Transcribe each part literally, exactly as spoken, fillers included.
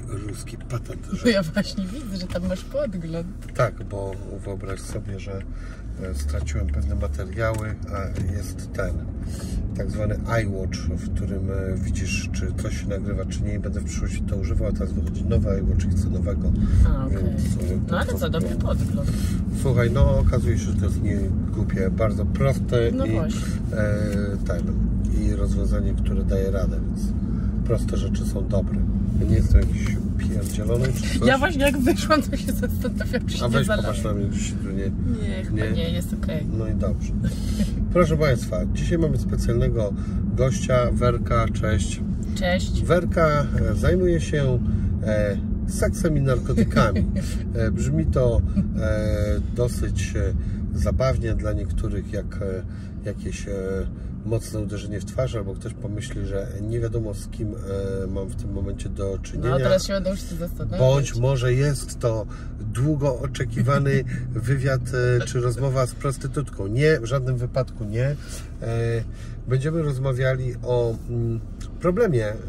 ruski patent. Że... No ja właśnie widzę, że tam masz podgląd. Tak, bo wyobraź sobie, że straciłem pewne materiały, a jest ten tak zwany iWatch, w którym widzisz, czy coś się nagrywa, czy nie, i będę w przyszłości to używał, a teraz wychodzi nowy iWatch i chcę nowego. A, okej. Okay. No ale co, dobry podgląd. Słuchaj, no okazuje się, że to jest nie głupie, bardzo proste no i, e, ten, i rozwiązanie, które daje radę, więc proste rzeczy są dobre. Ja nie jestem jakiś pierdzielony czy coś. Ja właśnie jak wyszłam, to się zastanawiam, czy A weź nie popatrz na mnie, gdzieś tu nie... Nie, chyba nie, nie jest okej. Okay. No i dobrze. Proszę Państwa, dzisiaj mamy specjalnego gościa, Werka, cześć. Cześć. Werka zajmuje się e, seksem i narkotykami. E, brzmi to e, dosyć e, zabawnie dla niektórych, jak e, jakieś e, mocne uderzenie w twarz, albo ktoś pomyśli, że nie wiadomo z kim e, mam w tym momencie do czynienia. No teraz się będę już zastanawiać. Bądź może jest to długo oczekiwany wywiad e, czy rozmowa z prostytutką. Nie, w żadnym wypadku nie. E, będziemy rozmawiali o mm, problemie e,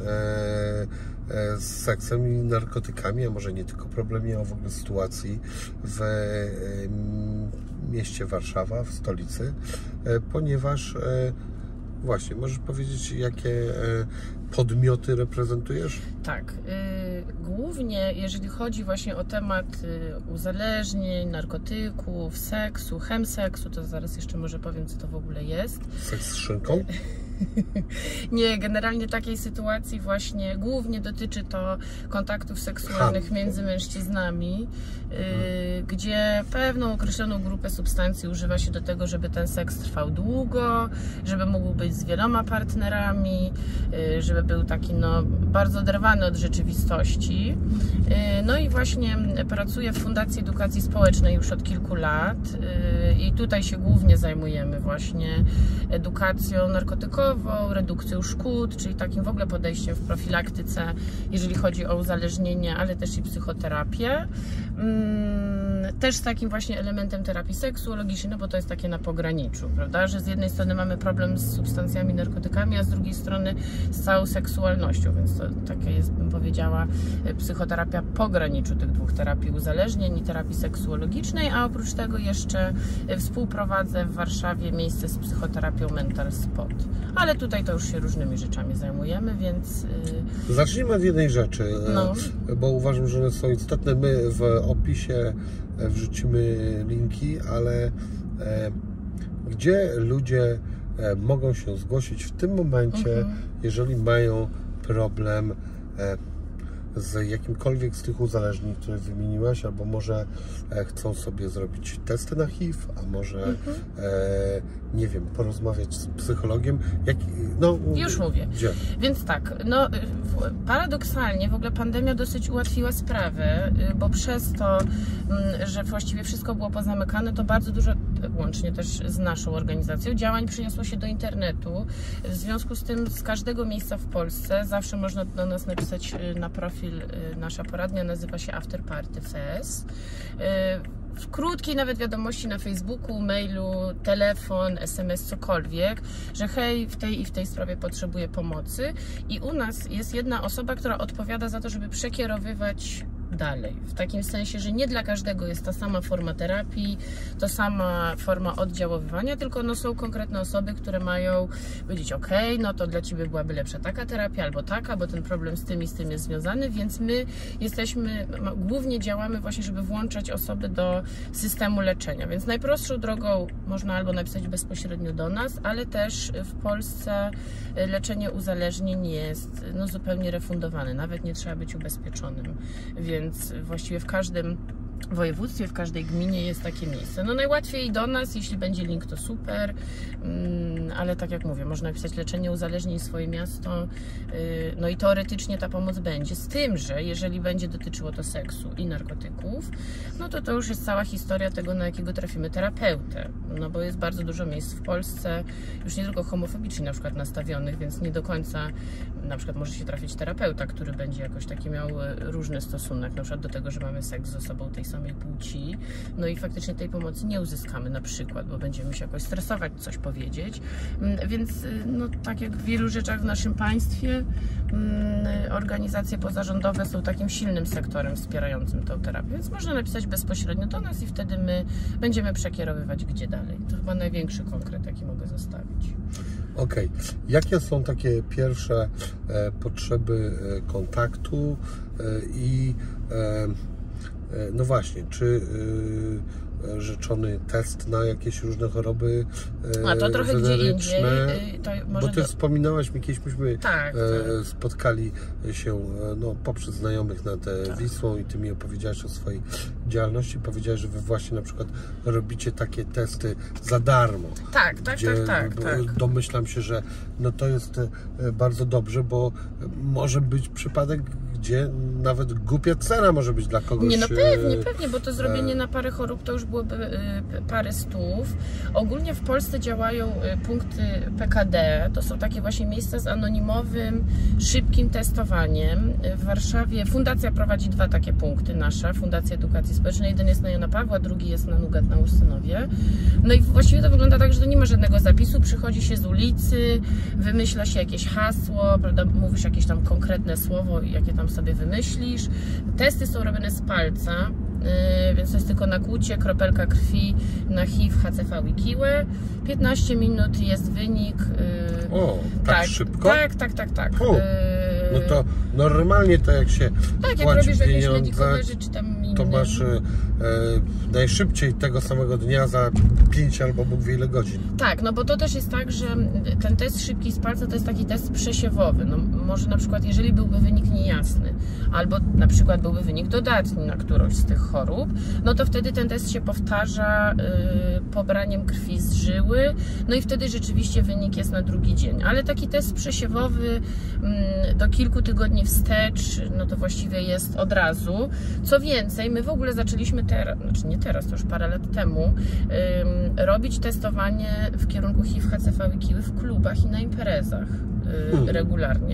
e, z seksem i narkotykami, a może nie tylko problemie, a w ogóle sytuacji w e, mieście Warszawa, w stolicy, e, ponieważ e, właśnie, możesz powiedzieć, jakie podmioty reprezentujesz? Tak. Głównie jeżeli chodzi właśnie o temat uzależnień, narkotyków, seksu, chemseksu, to zaraz jeszcze może powiem, co to w ogóle jest. Seks z szynką? Nie, generalnie takiej sytuacji właśnie głównie dotyczy to kontaktów seksualnych między mężczyznami, yy, gdzie pewną określoną grupę substancji używa się do tego, żeby ten seks trwał długo, żeby mógł być z wieloma partnerami, yy, żeby był taki no, bardzo oderwany od rzeczywistości. Yy, no i właśnie pracuję w Fundacji Edukacji Społecznej już od kilku lat yy, i tutaj się głównie zajmujemy właśnie edukacją narkotykową, redukcją szkód, czyli takim w ogóle podejściem w profilaktyce, jeżeli chodzi o uzależnienie, ale też i psychoterapię. Też z takim właśnie elementem terapii seksuologicznej, no bo to jest takie na pograniczu, prawda, że z jednej strony mamy problem z substancjami, narkotykami, a z drugiej strony z całą seksualnością, więc to takie jest, bym powiedziała, psychoterapia pograniczu tych dwóch terapii uzależnień i terapii seksuologicznej, a oprócz tego jeszcze współprowadzę w Warszawie miejsce z psychoterapią Mental Spot. Ale tutaj to już się różnymi rzeczami zajmujemy, więc... Zacznijmy od jednej rzeczy, no. bo uważam, że one są istotne. My w opisie wrzucimy linki, ale e, gdzie ludzie e, mogą się zgłosić w tym momencie, mhm. jeżeli mają problem e, z jakimkolwiek z tych uzależnień, które wymieniłaś, albo może e, chcą sobie zrobić testy na H I V, a może mhm. e, nie wiem, porozmawiać z psychologiem. Jak, no, Już mówię. Gdzie? Więc tak, no paradoksalnie w ogóle pandemia dosyć ułatwiła sprawę, bo przez to, że właściwie wszystko było pozamykane, to bardzo dużo, łącznie też z naszą organizacją, działań przyniosło się do internetu. W związku z tym z każdego miejsca w Polsce zawsze można do nas napisać na profil. Nasza poradnia nazywa się After Party F E S. W krótkiej nawet wiadomości na Facebooku, mailu, telefon, S M S, cokolwiek, że hej, w tej i w tej sprawie potrzebuję pomocy, i u nas jest jedna osoba, która odpowiada za to, żeby przekierowywać dalej. W takim sensie, że nie dla każdego jest ta sama forma terapii, to sama forma oddziaływania, tylko no są konkretne osoby, które mają powiedzieć, ok, no to dla Ciebie byłaby lepsza taka terapia albo taka, bo ten problem z tym i z tym jest związany, więc my jesteśmy, głównie działamy właśnie, żeby włączać osoby do systemu leczenia, więc najprostszą drogą można albo napisać bezpośrednio do nas, ale też w Polsce leczenie uzależnień jest no, zupełnie refundowane, nawet nie trzeba być ubezpieczonym, więc właściwie w każdym województwie, w każdej gminie jest takie miejsce. No najłatwiej do nas, jeśli będzie link, to super, ale tak jak mówię, można napisać leczenie uzależnień, swoje miasto, no i teoretycznie ta pomoc będzie, z tym, że jeżeli będzie dotyczyło to seksu i narkotyków, no to to już jest cała historia tego, na jakiego trafimy terapeutę, no bo jest bardzo dużo miejsc w Polsce, już nie tylko homofobicznie na przykład nastawionych, więc nie do końca na przykład może się trafić terapeuta, który będzie jakoś taki miał różny stosunek, na przykład do tego, że mamy seks z osobą tej samej płci, no i faktycznie tej pomocy nie uzyskamy na przykład, bo będziemy się jakoś stresować, coś powiedzieć. Więc no, tak jak w wielu rzeczach w naszym państwie, organizacje pozarządowe są takim silnym sektorem wspierającym tę terapię, więc można napisać bezpośrednio do nas i wtedy my będziemy przekierowywać gdzie dalej. To chyba największy konkret, jaki mogę zostawić. Okej. Okay. Jakie są takie pierwsze e, potrzeby e, kontaktu e, i e, no właśnie, czy e, rzeczony test na jakieś różne choroby e, A to trochę gdzie indziej. To może bo ty do... wspominałaś mi kiedyś, myśmy tak, e, tak. spotkali się no, poprzez znajomych nad tak. Wisłą i ty mi opowiedziałaś o swojej działalności. Powiedziałaś, że wy właśnie na przykład robicie takie testy za darmo. Tak, tak, gdzie, tak, tak, tak. Domyślam się, że no to jest bardzo dobrze, bo może być przypadek, gdzie nawet głupia cena może być dla kogoś. Nie, no pewnie, pewnie, bo to zrobienie na parę chorób to już byłoby parę stów. Ogólnie w Polsce działają punkty P K D, to są takie właśnie miejsca z anonimowym, szybkim testowaniem. W Warszawie fundacja prowadzi dwa takie punkty, nasza, Fundacja Edukacji Społecznej. Jeden jest na Jana Pawła, drugi jest na Nugat na Ursynowie. No i właściwie to wygląda tak, że to nie ma żadnego zapisu, przychodzi się z ulicy, wymyśla się jakieś hasło, prawda, mówisz jakieś tam konkretne słowo, jakie tam sobie wymyślisz. Testy są robione z palca, yy, więc to jest tylko nakłucie, kropelka krwi na H I V, H C V i kiłę. piętnaście minut jest wynik. Yy, o, tak, tak szybko? Tak, tak, tak, tak. Yy, no to normalnie to jak się tak, jak płaci robisz jakieś pieniądze, czy tam inne. To masz e, najszybciej tego samego dnia za pięć albo Bóg wie ile godzin. Tak, no bo to też jest tak, że ten test szybki z palca to jest taki test przesiewowy. No, może na przykład jeżeli byłby wynik niejasny, albo na przykład byłby wynik dodatni na którąś z tych chorób, no to wtedy ten test się powtarza y, pobraniem krwi z żyły, no i wtedy rzeczywiście wynik jest na drugi dzień. Ale taki test przesiewowy y, do kilku tygodni wstecz, no to właściwie jest od razu. Co więcej, my w ogóle zaczęliśmy teraz, znaczy nie teraz, to już parę lat temu, y, robić testowanie w kierunku H I V, H C V i kiły w klubach i na imprezach y, hmm. regularnie.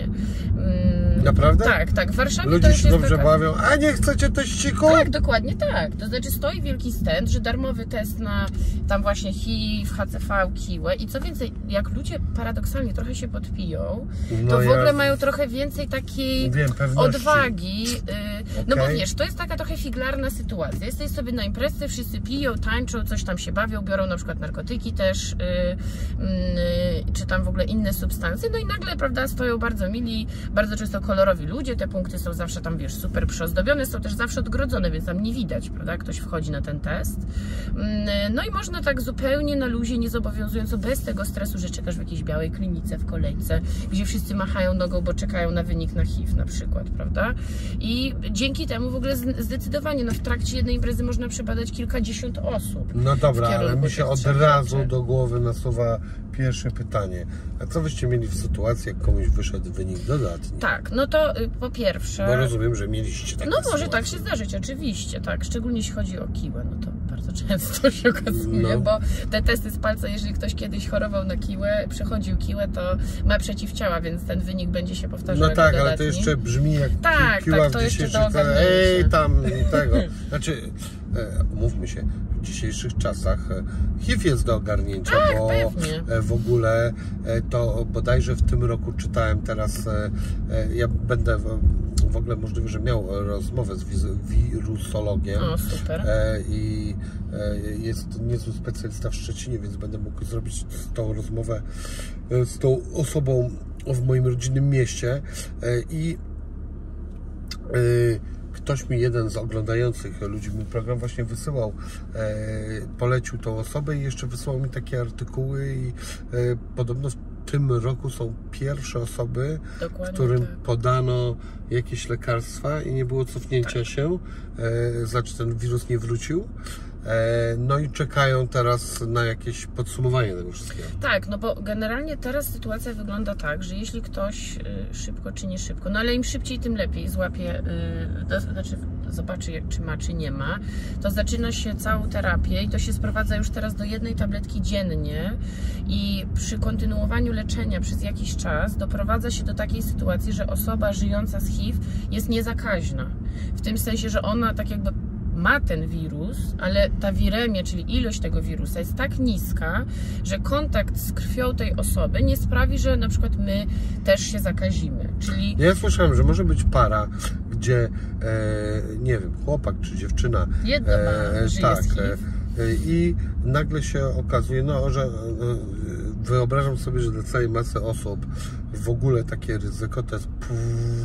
Y, Naprawdę? Tak, tak. W Warszawie ludzie to już się jest dobrze taka... bawią, a nie chcecie teściku? Tak, dokładnie tak. To znaczy stoi wielki stand, że darmowy test na tam właśnie H I V, H C V, kiłę i co więcej, jak ludzie paradoksalnie trochę się podpiją, no to w ja... ogóle mają trochę więcej takiej Wiem, odwagi. Okay. No bo wiesz, to jest taka trochę figlarna sytuacja. Jesteś sobie na imprezie, wszyscy piją, tańczą, coś tam się bawią, biorą na przykład narkotyki też, yy, yy, czy tam w ogóle inne substancje, no i nagle, prawda, stoją bardzo mili, bardzo często kolorowi ludzie, te punkty są zawsze tam, wiesz, super przyozdobione, są też zawsze odgrodzone, więc tam nie widać, prawda, ktoś wchodzi na ten test. Yy, no i można tak zupełnie na luzie, niezobowiązująco, bez tego stresu, że czekasz w jakiejś białej klinice, w kolejce, gdzie wszyscy machają nogą, bo czekają na wynik na H I V na przykład, prawda? I dzięki temu w ogóle zdecydowanie, no w trakcie jednej imprezy można przebadać kilkadziesiąt osób. No dobra, ale mi się od razu rzeczy. do głowy nasuwa pierwsze pytanie. A co byście mieli w sytuacji, jak komuś wyszedł wynik dodatni? Tak, no to y, po pierwsze... Bo rozumiem, że mieliście takie No może sytuacje. tak się zdarzyć, oczywiście, tak. Szczególnie jeśli chodzi o kiłę, no to bardzo często się okazuje, no. Bo te testy z palca, jeżeli ktoś kiedyś chorował na kiłę, przechodził kiłę, to ma przeciwciała, więc ten wynik będzie się powtarzał. No tak, dodatni. ale to jeszcze brzmi jak tak, kiła tak, to w dzisiejszych czasach. Ej, tam tego. Znaczy, e, mówmy się, w dzisiejszych czasach H I V jest do ogarnięcia, tak, bo pewnie. w ogóle to bodajże w tym roku czytałem teraz, ja będę w ogóle możliwe, że miał rozmowę z wirusologiem. O, super. I jest niezły specjalista w Szczecinie, więc będę mógł zrobić tą rozmowę z tą osobą w moim rodzinnym mieście i ktoś mi, jeden z oglądających ludzi mój program właśnie wysyłał, e, polecił tą osobę i jeszcze wysłał mi takie artykuły i e, podobno w tym roku są pierwsze osoby, Dokładnie którym tak. podano jakieś lekarstwa i nie było cofnięcia tak. się, e, znaczy ten wirus nie wrócił. No i czekają teraz na jakieś podsumowanie tego wszystkiego. Tak, no bo generalnie teraz sytuacja wygląda tak, że jeśli ktoś szybko czy nie szybko, no ale im szybciej, tym lepiej złapie, to znaczy zobaczy, jak, czy ma, czy nie ma, to zaczyna się całą terapię i to się sprowadza już teraz do jednej tabletki dziennie i przy kontynuowaniu leczenia przez jakiś czas doprowadza się do takiej sytuacji, że osoba żyjąca z H I V jest niezakaźna. W tym sensie, że ona tak jakby ma ten wirus, ale ta wiremia, czyli ilość tego wirusa jest tak niska, że kontakt z krwią tej osoby nie sprawi, że na przykład my też się zakazimy. Czyli... Ja słyszałem, że może być para, gdzie e, nie wiem, chłopak czy dziewczyna Jedno ma, e, żyje tak, z H I V. e, i nagle się okazuje, no, że e, wyobrażam sobie, że dla całej masy osób w ogóle takie ryzyko to jest pff,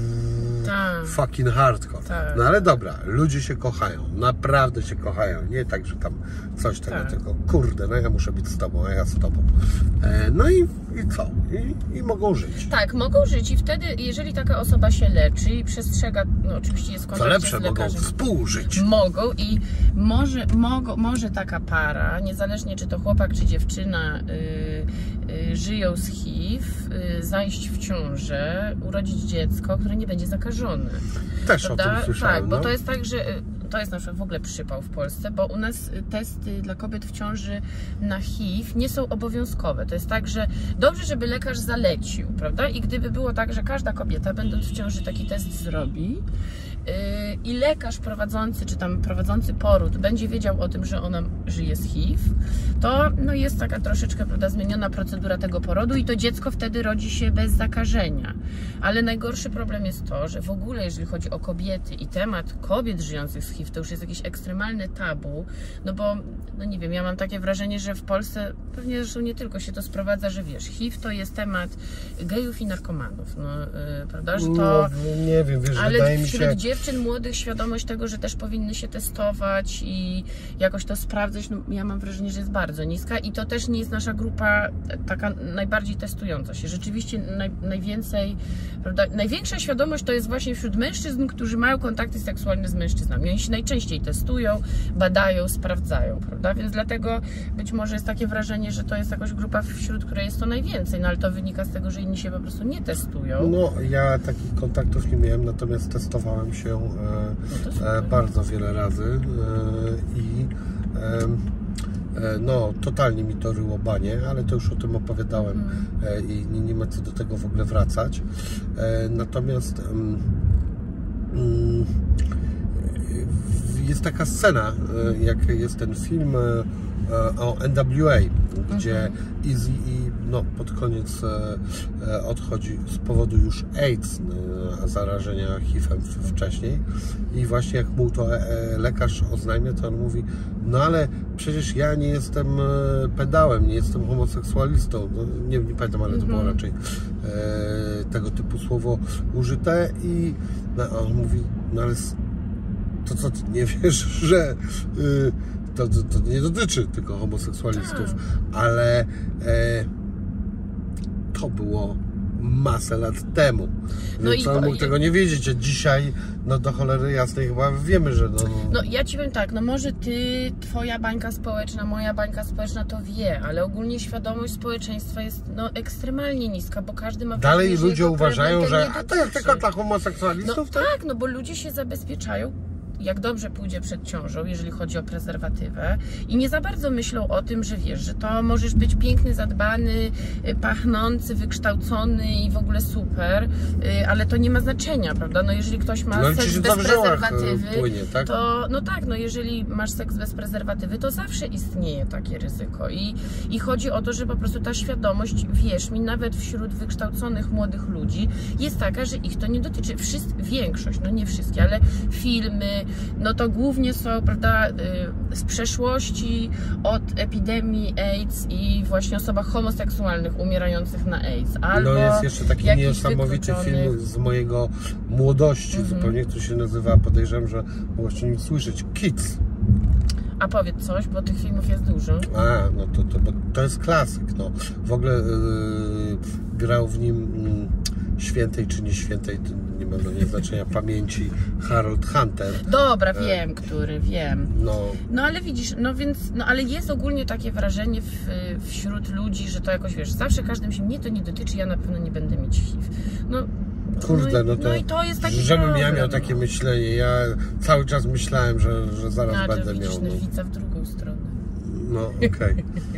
tak. fucking hardcore. Tak. No ale dobra, ludzie się kochają, naprawdę się kochają, nie tak, że tam coś tego, tak. tylko kurde, no ja muszę być z tobą, a ja z tobą. E, no i, i co? I, I mogą żyć. Tak, mogą żyć i wtedy, jeżeli taka osoba się leczy i przestrzega, no oczywiście jest kontakt Co lepsze, z lekarzem. mogą współżyć. Mogą i może, mogą, może taka para, niezależnie czy to chłopak, czy dziewczyna, yy, yy, żyją z H I V, yy, zajść w ciążę, urodzić dziecko, które nie będzie zakażone. Też Prawda? o tym słyszałem. Tak, bo no. to jest tak, że to jest na przykład w ogóle przypał w Polsce, bo u nas testy dla kobiet w ciąży na H I V nie są obowiązkowe. To jest tak, że dobrze, żeby lekarz zalecił, prawda? I gdyby było tak, że każda kobieta, będąc w ciąży, taki test zrobi yy, i lekarz prowadzący, czy tam prowadzący poród będzie wiedział o tym, że ona żyje z H I V, to no jest taka troszeczkę, prawda, zmieniona procedura tego porodu i to dziecko wtedy rodzi się bez zakażenia. Ale najgorszy problem jest to, że w ogóle jeżeli chodzi o kobiety i temat kobiet żyjących z H I V, to już jest jakieś ekstremalne tabu, no bo, no nie wiem, ja mam takie wrażenie, że w Polsce, pewnie zresztą nie tylko się to sprowadza, że wiesz, H I V to jest temat gejów i narkomanów, no, yy, prawda, że to... No, nie wiem, wiesz, ale wydaje mi wśród się... dziewczyn młodych świadomość tego, że też powinny się testować i jakoś to sprawdzać, no ja mam wrażenie, że jest bardzo niska i to też nie jest nasza grupa taka najbardziej testująca się. Rzeczywiście naj, najwięcej, prawda, największa świadomość to jest właśnie wśród mężczyzn, którzy mają kontakty seksualne z mężczyznami. Oni się najczęściej testują, badają, sprawdzają, prawda? Więc dlatego być może jest takie wrażenie, że to jest jakaś grupa, wśród której jest to najwięcej, no ale to wynika z tego, że inni się po prostu nie testują. No, ja takich kontaktów nie miałem, natomiast testowałem się e, no e, bardzo wiele razy e, i e, no, totalnie mi to ryło banie, ale to już o tym opowiadałem mm. e, i nie, nie ma co do tego w ogóle wracać. E, natomiast mm, mm, jest taka scena, jak jest ten film o N W A, gdzie mhm. Easy i no, pod koniec odchodzi z powodu już AIDS, zarażenia H I V-em wcześniej i właśnie jak mu to lekarz oznajmia, to on mówi, no ale przecież ja nie jestem pedałem, nie jestem homoseksualistą, no, nie, nie pamiętam, ale to było mhm. raczej e, tego typu słowo użyte i no, on mówi, no ale to co, ty nie wiesz, że y, to, to, to nie dotyczy tylko homoseksualistów, tak. ale e, to było masę lat temu. No Więc i on mógł tego nie wiedzieć, a dzisiaj no do cholery jasnej chyba wiemy, że no... No ja ci powiem tak, no może ty, twoja bańka społeczna, moja bańka społeczna to wie, ale ogólnie świadomość społeczeństwa jest no ekstremalnie niska, bo każdy ma... Dalej wrażenie, ludzie uważają, że a to jest tylko dla no homoseksualistów? tak, tak, no bo ludzie się zabezpieczają jak dobrze pójdzie przed ciążą, jeżeli chodzi o prezerwatywę i nie za bardzo myślą o tym, że wiesz, że to możesz być piękny, zadbany, pachnący, wykształcony i w ogóle super, ale to nie ma znaczenia, prawda? No jeżeli ktoś ma no, seks bez prezerwatywy, płynie, tak? to no tak, no jeżeli masz seks bez prezerwatywy, to zawsze istnieje takie ryzyko i, i chodzi o to, że po prostu ta świadomość, wierz mi, nawet wśród wykształconych młodych ludzi jest taka, że ich to nie dotyczy. Wszyscy, większość, no nie wszystkie, ale filmy, no to głównie są, prawda, z przeszłości od epidemii AIDS i właśnie osobach homoseksualnych umierających na AIDS. Albo no jest jeszcze taki niesamowity film z mojego młodości, mm-hmm. zupełnie, który się nazywa, podejrzewam, że mogłeś o nim słyszeć, Kids. A powiedz coś, bo tych filmów jest dużo. A, no to, to, bo to jest klasyk, no. W ogóle yy, grał w nim yy, świętej czy nie świętej, nie ma no, nie znaczenia, pamięci Harold Hunter. Dobra, wiem, e, który, wiem. No. no ale widzisz, no więc, no ale jest ogólnie takie wrażenie w, wśród ludzi, że to jakoś, wiesz, zawsze każdym się, mnie to nie dotyczy, ja na pewno nie będę mieć H I V. No, Kurde, no to, no i to jest taki żebym problem, ja miał takie no. myślenie, ja cały czas myślałem, że, że zaraz no, będę widzisz, miał. No, widzisz w drugą stronę. no okej. Okay.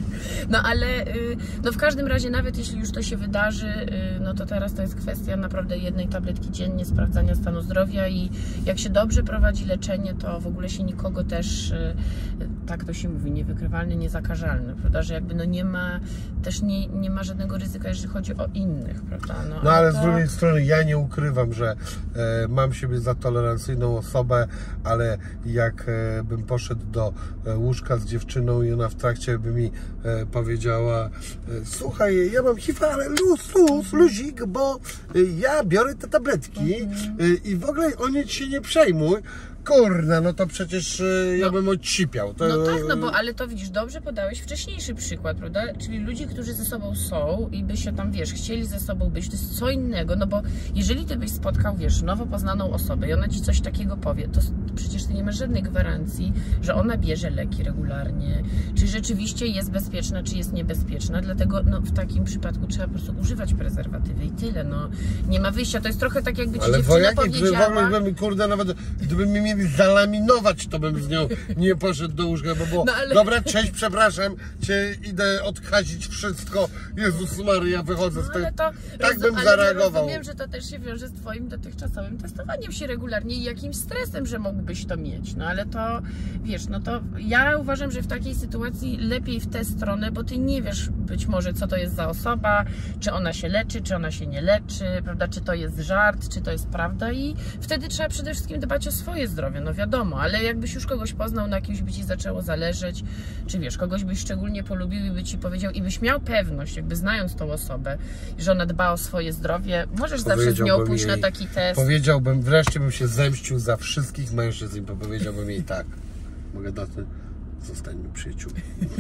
No ale no w każdym razie, nawet jeśli już to się wydarzy, no to teraz to jest kwestia naprawdę jednej tabletki dziennie, sprawdzania stanu zdrowia i jak się dobrze prowadzi leczenie, to w ogóle się nikogo też, tak to się mówi, niewykrywalny, niezakażalny, prawda, że jakby no nie ma, też nie, nie ma żadnego ryzyka, jeżeli chodzi o innych, prawda. No, no ale to... z drugiej strony ja nie ukrywam, że e, mam siebie za tolerancyjną osobę, ale jak e, bym poszedł do e, łóżka z dziewczyną i ona w trakcie by mi e, powiedziała, e, słuchaj, ja mam H I V, ale luz, luz, luzik, bo e, ja biorę te tabletki mhm. e, i w ogóle o nic się nie przejmuj. Kurna, no to przecież y, ja no, bym odcipiał. To... No tak, no bo ale to widzisz, dobrze podałeś wcześniejszy przykład, prawda? Czyli ludzi, którzy ze sobą są i by się tam, wiesz, chcieli ze sobą być, to jest co innego, no bo jeżeli ty byś spotkał, wiesz, nowo poznaną osobę i ona ci coś takiego powie, to przecież ty nie masz żadnej gwarancji, że ona bierze leki regularnie, czy rzeczywiście jest bezpieczna, czy jest niebezpieczna, dlatego no, w takim przypadku trzeba po prostu używać prezerwatywy i tyle, no. Nie ma wyjścia, to jest trochę tak, jakby ci ale dziewczyna wojaki, powiedziała... Ale w ogóle, kurde, nawet gdyby mi mieli zalaminować, to bym z nią nie poszedł do łóżka, bo było, no ale... dobra, cześć, przepraszam cię, idę odkazić wszystko, Jezus Maria, wychodzę no, z tego, to, tak bym ale zareagował. Rozumiem, że to też się wiąże z twoim dotychczasowym testowaniem się regularnie i jakimś stresem, że mógłbyś to mieć, no ale to, wiesz, no to ja uważam, że w takiej sytuacji lepiej w tę stronę, bo ty nie wiesz być może, co to jest za osoba, czy ona się leczy, czy ona się nie leczy, prawda, czy to jest żart, czy to jest prawda i wtedy trzeba przede wszystkim dbać o swoje zdrowie, no wiadomo, ale jakbyś już kogoś poznał, na kimś by ci zaczęło zależeć, czy wiesz, kogoś byś szczególnie polubił i by ci powiedział i byś miał pewność, jakby znając tą osobę, że ona dba o swoje zdrowie, możesz zawsze z nią pójść jej, na taki test. Powiedziałbym, wreszcie bym się zemścił za wszystkich mężczyzn i powiedziałbym jej tak, mogę dać, zostańmy przyjaciółmi.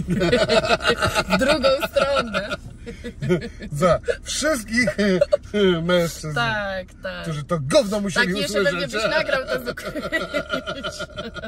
W drugą stronę. Za wszystkich mężczyzn, tak, tak. którzy to gówno musieli tak, usłyszeć. Tak, jeszcze pewnie byś nagrał to z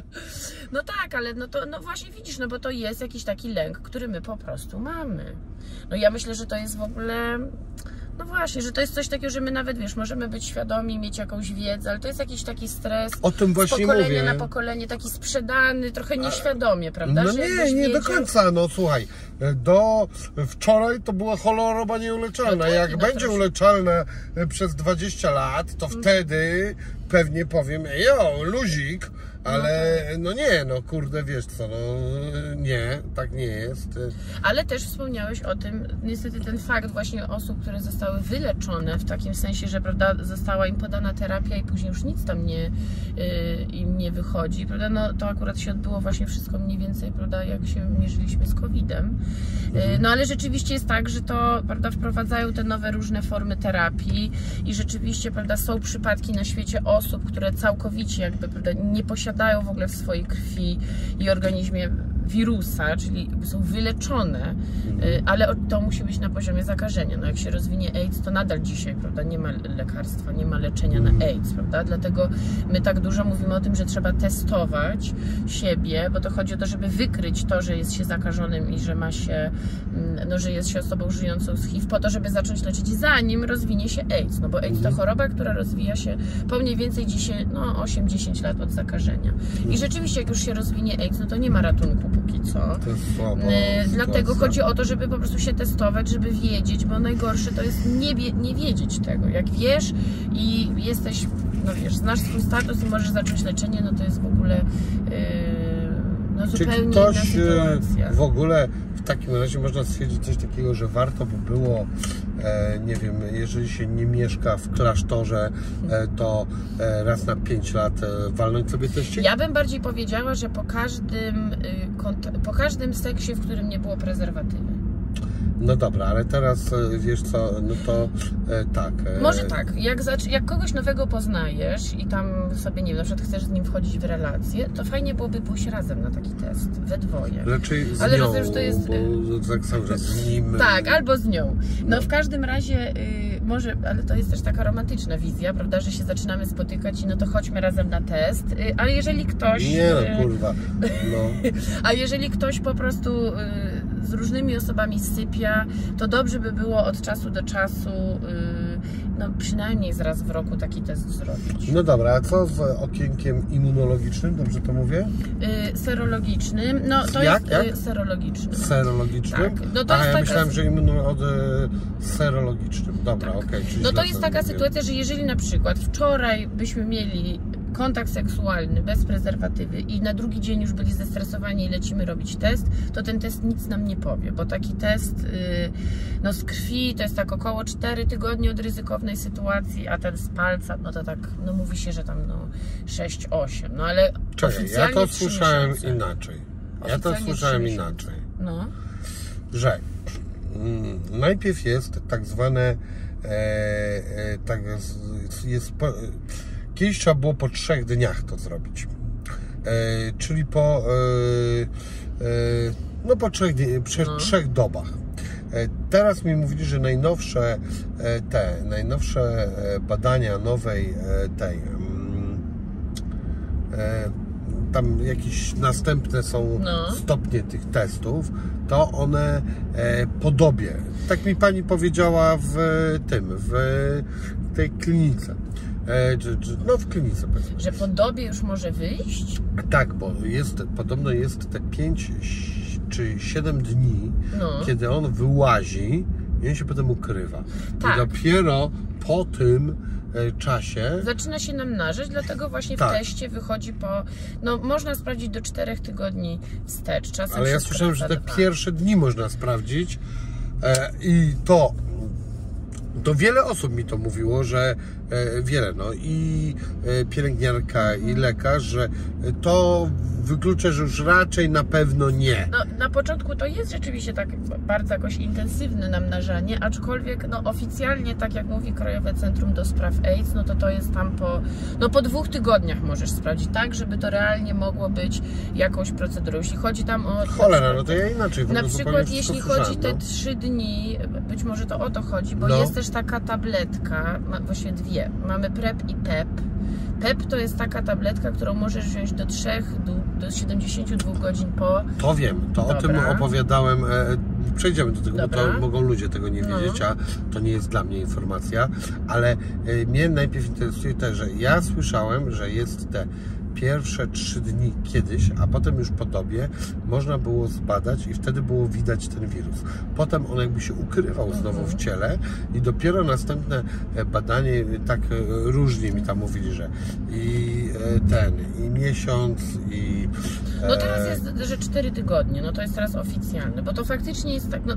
No tak, ale no to no właśnie widzisz, no bo to jest jakiś taki lęk, który my po prostu mamy. No ja myślę, że to jest w ogóle... No właśnie, że to jest coś takiego, że my nawet, wiesz, możemy być świadomi, mieć jakąś wiedzę, ale to jest jakiś taki stres o tym właśnie z pokolenia mówię. na pokolenie, taki sprzedany, trochę nieświadomie, prawda? No że nie, nie wiedział... do końca, no słuchaj, do wczoraj to była choroba nieuleczalna, no tak, jak no będzie troszkę... uleczalna przez dwadzieścia lat, to hmm. wtedy pewnie powiem, jo, luzik, ale no nie, no kurde, wiesz co, no nie, tak nie jest. Ale też wspomniałeś o tym, niestety ten fakt właśnie osób, które zostały wyleczone w takim sensie, że prawda, została im podana terapia i później już nic tam nie, yy, im nie wychodzi, prawda, no to akurat się odbyło właśnie wszystko mniej więcej, prawda, jak się mierzyliśmy z kowidem. Yy, no ale rzeczywiście jest tak, że to, prawda, wprowadzają te nowe różne formy terapii i rzeczywiście, prawda, są przypadki na świecie osób, które całkowicie jakby, prawda, nie posiadają dają w ogóle w swojej krwi i organizmie wirusa, czyli są wyleczone, ale to musi być na poziomie zakażenia. No jak się rozwinie AIDS, to nadal dzisiaj, prawda, nie ma lekarstwa, nie ma leczenia na AIDS, prawda? Dlatego my tak dużo mówimy o tym, że trzeba testować siebie, bo to chodzi o to, żeby wykryć to, że jest się zakażonym i że ma się, no, że jest się osobą żyjącą z H I V, po to, żeby zacząć leczyć, zanim rozwinie się AIDS, no bo AIDS to choroba, która rozwija się po mniej więcej dzisiaj, no osiem do dziesięciu lat od zakażenia. I rzeczywiście, jak już się rozwinie AIDS, no to nie ma ratunku póki co. To jest słabo, Dlatego sytuacja. chodzi o to, żeby po prostu się testować, żeby wiedzieć, bo najgorsze to jest nie, wie, nie wiedzieć tego. Jak wiesz i jesteś, no wiesz, znasz swój status i możesz zacząć leczenie, no to jest w ogóle yy, no zupełnie Czy ktoś inna sytuacja. W ogóle w takim razie można stwierdzić coś takiego, że warto by było, e, nie wiem, jeżeli się nie mieszka w klasztorze, e, to e, raz na pięć lat e, walnąć sobie teścik? Ja bym bardziej powiedziała, że po każdym, y, po każdym seksie, w którym nie było prezerwatywy. No dobra, ale teraz wiesz co, no to e, tak. E... Może tak, jak, jak kogoś nowego poznajesz i tam sobie, nie wiem, na przykład chcesz z nim wchodzić w relację, to fajnie byłoby pójść razem na taki test, we dwoje. Raczej z ale nią, rozumiem, że to jest... bo tak cały czas z nim. Tak, albo z nią. No, no. w każdym razie, y, może, ale to jest też taka romantyczna wizja, prawda, że się zaczynamy spotykać i no to chodźmy razem na test, y, ale jeżeli ktoś... Nie no, kurwa, no. A jeżeli ktoś po prostu... Y, z różnymi osobami sypia, to dobrze by było od czasu do czasu, yy, no przynajmniej raz w roku taki test zrobić. No dobra, a co z okienkiem immunologicznym, dobrze to mówię? Yy, serologicznym, no to jak, jest jak? Yy, serologicznym. Serologicznym? Tak. No to a jest ja taka... myślałem, że immunoserologicznym. Dobra, tak. okej. Okay, no to jest taka sytuacja, że jeżeli na przykład wczoraj byśmy mieli kontakt seksualny bez prezerwatywy i na drugi dzień już byli zestresowani i lecimy robić test, to ten test nic nam nie powie, bo taki test yy, no z krwi to jest tak około cztery tygodnie od ryzykownej sytuacji, a ten z palca, no to tak, no mówi się, że tam no sześć osiem, no ale Czekaj, oficjalnie ja to słyszałem miesiące. inaczej. Ja to słyszałem inaczej. No. Że mm, najpierw jest tak zwane e, e, tak jest, jest po, kiedyś trzeba było po trzech dniach to zrobić. E, czyli po e, e, no po trzech, przy, no. trzech dobach. E, teraz mi mówili, że najnowsze e, te najnowsze badania nowej e, tej e, tam jakieś następne są no. stopnie tych testów, to one e, po dobie. Tak mi pani powiedziała w tym, w tej klinice. E, czy, czy, no w klinice powiedzmy. Że po dobie już może wyjść? Tak, bo jest, podobno jest te pięć czy siedem dni, no. kiedy on wyłazi i on się potem ukrywa. Tak. I dopiero po tym czasie zaczyna się namnażać, dlatego właśnie tak. w teście wychodzi po, no można sprawdzić do czterech tygodni wstecz, czasem. Ale ja słyszałem, że te dwa. pierwsze dni można sprawdzić e, i to to wiele osób mi to mówiło, że e, wiele, no i e, pielęgniarka i lekarz, że to wyklucza, że już raczej na pewno nie. No, na początku to jest rzeczywiście tak bardzo jakoś intensywne namnażanie, aczkolwiek no, oficjalnie, tak jak mówi Krajowe Centrum do Spraw AIDS, no to to jest tam po, no, po dwóch tygodniach możesz sprawdzić, tak, żeby to realnie mogło być jakąś procedurą. Jeśli chodzi tam o... Cholera, no to ja inaczej. Na przykład jeśli chodzi te trzy dni, być może to o to chodzi, bo no. jest też taka tabletka, właściwie dwie, mamy PrEP i PEP. PEP to jest taka tabletka, którą możesz wziąć do trzech, do, do siedemdziesięciu dwóch godzin po... To wiem, to Dobra. o tym opowiadałem, e, przejdziemy do tego, Dobra. bo to mogą ludzie tego nie no. wiedzieć, a to nie jest dla mnie informacja, ale e, mnie najpierw interesuje też, że ja słyszałem, że jest te pierwsze trzy dni kiedyś, a potem już po dobie można było zbadać i wtedy było widać ten wirus. Potem on jakby się ukrywał znowu w ciele i dopiero następne badanie, tak różnie mi tam mówili, że i ten, i miesiąc, i... No teraz jest, że cztery tygodnie, no to jest teraz oficjalne, bo to faktycznie jest tak, no...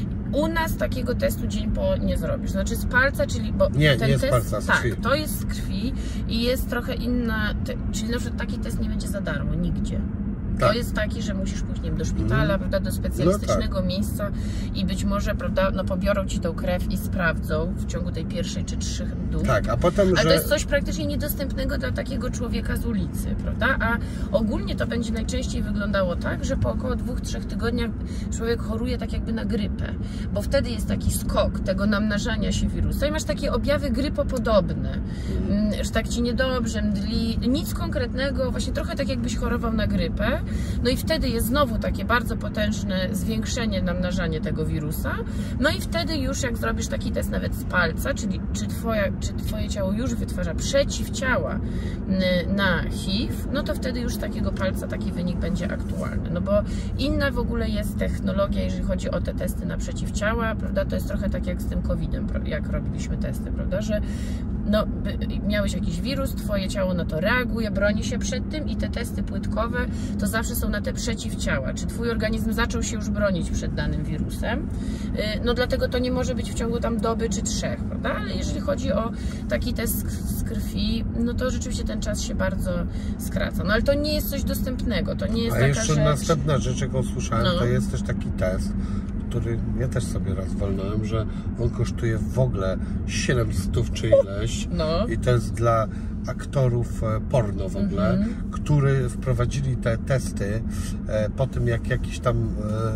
U nas takiego testu dzień po nie zrobisz. Znaczy z palca, czyli... Bo nie, ten nie test, z palca, z tak, krwi. to jest z krwi i jest trochę inna... Te, czyli na przykład taki test nie będzie za darmo, nigdzie. To tak. jest taki, że musisz pójść nie wiem, do szpitala, mm. prawda, do specjalistycznego no tak. miejsca i być może, prawda, no pobiorą ci tą krew i sprawdzą w ciągu tej pierwszej czy trzech dób. Tak, a potem, Ale że... to jest coś praktycznie niedostępnego dla takiego człowieka z ulicy, prawda? A ogólnie to będzie najczęściej wyglądało tak, że po około dwóch, trzech tygodniach człowiek choruje tak jakby na grypę, bo wtedy jest taki skok tego namnażania się wirusa i masz takie objawy grypopodobne, mm. że tak ci niedobrze, mdli, nic konkretnego, właśnie trochę tak jakbyś chorował na grypę. No i wtedy jest znowu takie bardzo potężne zwiększenie, namnażanie tego wirusa. No i wtedy już jak zrobisz taki test nawet z palca, czyli czy, twoja, czy twoje ciało już wytwarza przeciwciała na H I V, no to wtedy już z takiego palca taki wynik będzie aktualny. No bo inna w ogóle jest technologia, jeżeli chodzi o te testy na przeciwciała, prawda? To jest trochę tak jak z tym kowidem, jak robiliśmy testy, prawda? Że no, miałeś jakiś wirus, twoje ciało na to reaguje, broni się przed tym i te testy płytkowe to zawsze są na te przeciwciała. Czy twój organizm zaczął się już bronić przed danym wirusem? No dlatego to nie może być w ciągu tam doby czy trzech, prawda? Ale jeżeli chodzi o taki test z krwi, no to rzeczywiście ten czas się bardzo skraca. No ale to nie jest coś dostępnego, to nie jest A taka jeszcze rzecz... następna rzecz, jaką słyszałem, no. to jest też taki test, który ja też sobie raz walnąłem, że on kosztuje w ogóle siedemset czy ileś no. i to jest dla aktorów porno w ogóle, mm-hmm. którzy wprowadzili te testy e, po tym, jak jakiś tam e,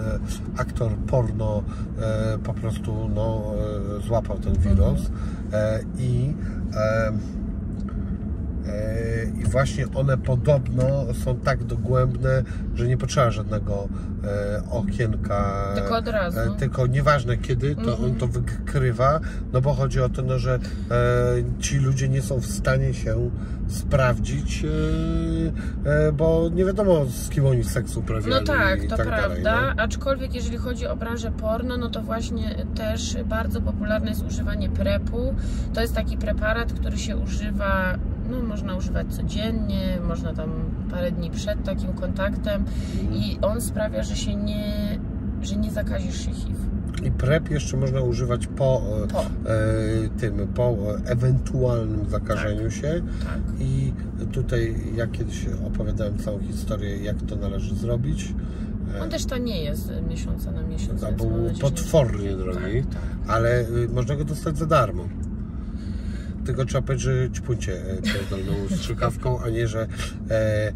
aktor porno e, po prostu no, e, złapał ten wirus mm-hmm. e, i e, i właśnie one podobno są tak dogłębne, że nie potrzeba żadnego okienka. Tylko od razu. Tylko nieważne kiedy, to mm-hmm. on to wykrywa, no bo chodzi o to, no, że ci ludzie nie są w stanie się sprawdzić, bo nie wiadomo, z kim oni seks uprawiali. No tak, i to tak prawda, dalej, no. Aczkolwiek jeżeli chodzi o branżę porno, no to właśnie też bardzo popularne jest używanie prepu. To jest taki preparat, który się używa, no można używać codziennie, można tam parę dni przed takim kontaktem i on sprawia, że się nie, że nie zakazisz się H I V. I PrEP jeszcze można używać po, po. E, tym, po ewentualnym zakażeniu tak, się. Tak. I tutaj ja kiedyś opowiadałem całą historię, jak to należy zrobić. On też to nie jest z miesiąca na miesiąc. To był potwornie drogi, tak, tak. ale można go dostać za darmo. Tylko trzeba powiedzieć, że ćpuncie pierdolną strzykawką, a nie, że e,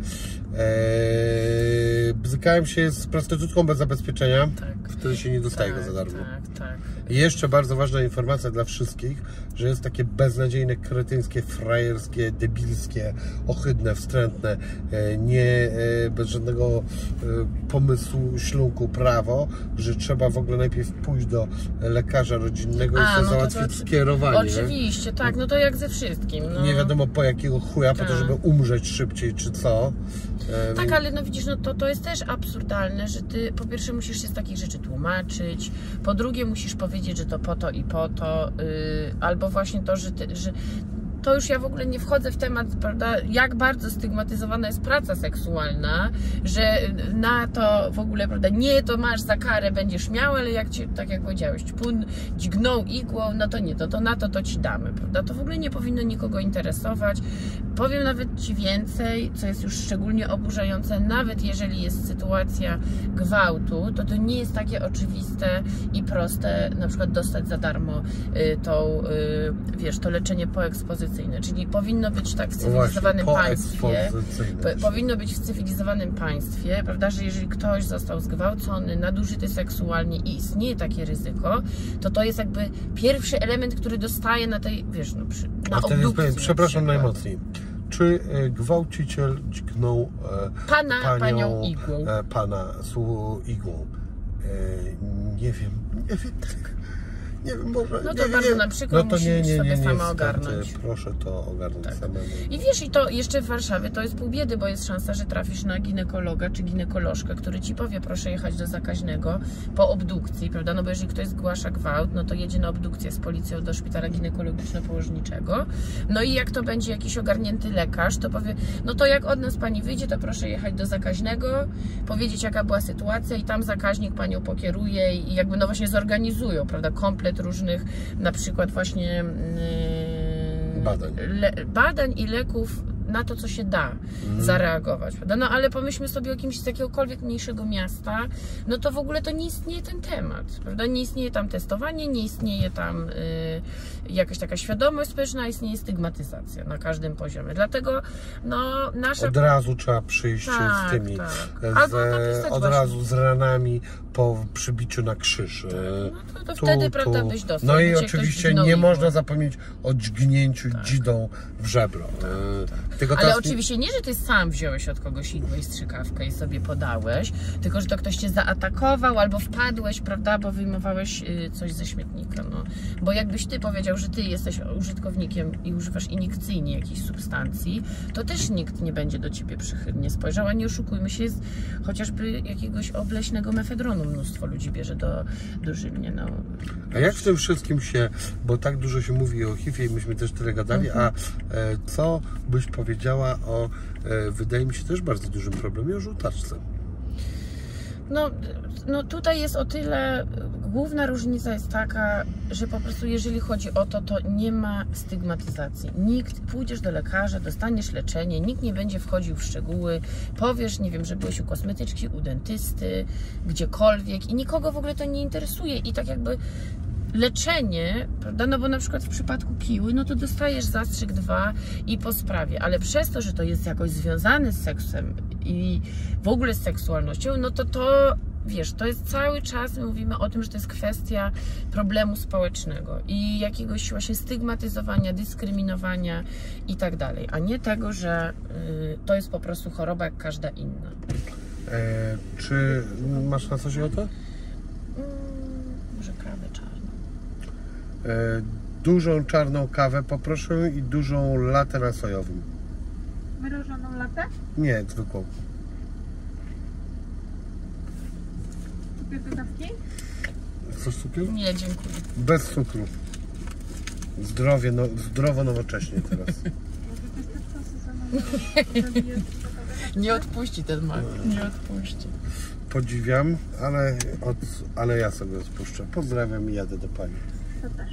e, bzykałem się z prostytutką bez zabezpieczenia, tak. Wtedy się nie dostaje tak, go za darmo. Tak, tak. I jeszcze bardzo ważna informacja dla wszystkich, że jest takie beznadziejne, kretyńskie, frajerskie, debilskie, ohydne, wstrętne, nie, bez żadnego pomysłu, ślunku prawo, że trzeba w ogóle najpierw pójść do lekarza rodzinnego A, i sobie no załatwić to, to, skierowanie. Oczywiście, tak, no to jak ze wszystkim. No. Nie wiadomo po jakiego chuja, tak. po to, żeby umrzeć szybciej, czy co. Tak, ale no widzisz, no to, to jest też absurdalne, że ty po pierwsze musisz się z takich rzeczy tłumaczyć, po drugie musisz powiedzieć, że to po to i po to, yy, albo właśnie to, że, ty, że to już ja w ogóle nie wchodzę w temat, prawda, jak bardzo stygmatyzowana jest praca seksualna, że na to w ogóle, prawda, nie, to masz za karę, będziesz miał, ale jak cię, tak jak powiedziałeś, ćpun dźgnął igłą, no to nie, to, to na to to ci damy, prawda, to w ogóle nie powinno nikogo interesować. Powiem nawet ci więcej, co jest już szczególnie oburzające, nawet jeżeli jest sytuacja gwałtu, to to nie jest takie oczywiste i proste, na przykład dostać za darmo y, tą, y, wiesz, to leczenie poekspozycyjne. Czyli powinno być tak w cywilizowanym no właśnie, państwie, po, powinno być w cywilizowanym państwie, prawda, że jeżeli ktoś został zgwałcony, nadużyty seksualnie i istnieje takie ryzyko, to to jest jakby pierwszy element, który dostaje na tej, wiesz, no, przy, na obdukcji. Jest, przepraszam na najmocniej. Czy e, gwałciciel dźgnął e, pana, panią, panią igłą? E, pana su, igłą? E, nie wiem, nie wiem. Nie wiem, może, no to nie, bardzo nie, na przykład no to musisz nie, nie, sobie nie, nie, sama nie, ogarnąć. Proszę to ogarnąć tak. samemu. I wiesz, i to jeszcze w Warszawie to jest pół biedy, bo jest szansa, że trafisz na ginekologa czy ginekolożkę, który ci powie, proszę jechać do zakaźnego po obdukcji, prawda? No bo jeżeli ktoś zgłasza gwałt, no to jedzie na obdukcję z policją do szpitala ginekologiczno-położniczego. No i jak to będzie jakiś ogarnięty lekarz, to powie, no to jak od nas pani wyjdzie, to proszę jechać do zakaźnego, powiedzieć jaka była sytuacja i tam zakaźnik panią pokieruje i jakby no właśnie zorganizują, prawda? Komplet różnych na przykład właśnie yy, badań. Le, badań i leków na to, co się da mm. zareagować, prawda? No ale pomyślmy sobie o kimś z jakiegokolwiek mniejszego miasta, no to w ogóle to nie istnieje ten temat, prawda? Nie istnieje tam testowanie, nie istnieje tam y, jakaś taka świadomość społeczna, istnieje stygmatyzacja na każdym poziomie. Dlatego no nasza... Od razu trzeba przyjść tak, z tymi, tak. z, od właśnie. razu z ranami po przybiciu na krzyż. No to, to tu, wtedy, tu. prawda, byś dostał. No i oczywiście nie można zapomnieć o dźgnięciu tak. dzidą w żebro. Tak, tak. Tylko Ale teraz... oczywiście nie, że ty sam wziąłeś od kogoś igłę i strzykawkę i sobie podałeś, tylko że to ktoś cię zaatakował albo wpadłeś, prawda, bo wyjmowałeś coś ze śmietnika. No. Bo jakbyś ty powiedział, że ty jesteś użytkownikiem i używasz iniekcyjnie jakiejś substancji, to też nikt nie będzie do ciebie przychylnie spojrzał, a nie oszukujmy się, jest chociażby jakiegoś obleśnego mefedronu mnóstwo ludzi bierze do, dożylnie. No. A jak w tym wszystkim się, bo tak dużo się mówi o H I V-ie i myśmy też tyle gadali, mhm. a e, co byś powiedziała o, e, wydaje mi się, też bardzo dużym problemie o żółtaczce? No, no tutaj jest o tyle, główna różnica jest taka, że po prostu jeżeli chodzi o to, to nie ma stygmatyzacji. Nikt, pójdziesz do lekarza, dostaniesz leczenie, nikt nie będzie wchodził w szczegóły, powiesz, nie wiem, że byłeś u kosmetyczki, u dentysty, gdziekolwiek i nikogo w ogóle to nie interesuje i tak jakby leczenie, prawda, no bo na przykład w przypadku kiły, no to dostajesz zastrzyk dwa i po sprawie, ale przez to, że to jest jakoś związane z seksem i w ogóle z seksualnością, no to to wiesz, to jest cały czas, my mówimy o tym, że to jest kwestia problemu społecznego i jakiegoś właśnie stygmatyzowania, dyskryminowania i tak dalej, a nie tego, że y, to jest po prostu choroba jak każda inna. E, czy masz na coś ochotę? Mm, może kawę czarną. E, dużą czarną kawę poproszę i dużą latę na sojowym. Mrożoną latę? Nie, zwykłą. Cukier do kawki? Chcesz cukier? Nie, dziękuję. Bez cukru. Zdrowie, no, zdrowo nowocześnie teraz. Może to jest też sezonowe. Nie odpuści ten mak, nie odpuści. Podziwiam, ale, od, ale ja sobie spuszczę. Pozdrawiam i jadę do pani. To też.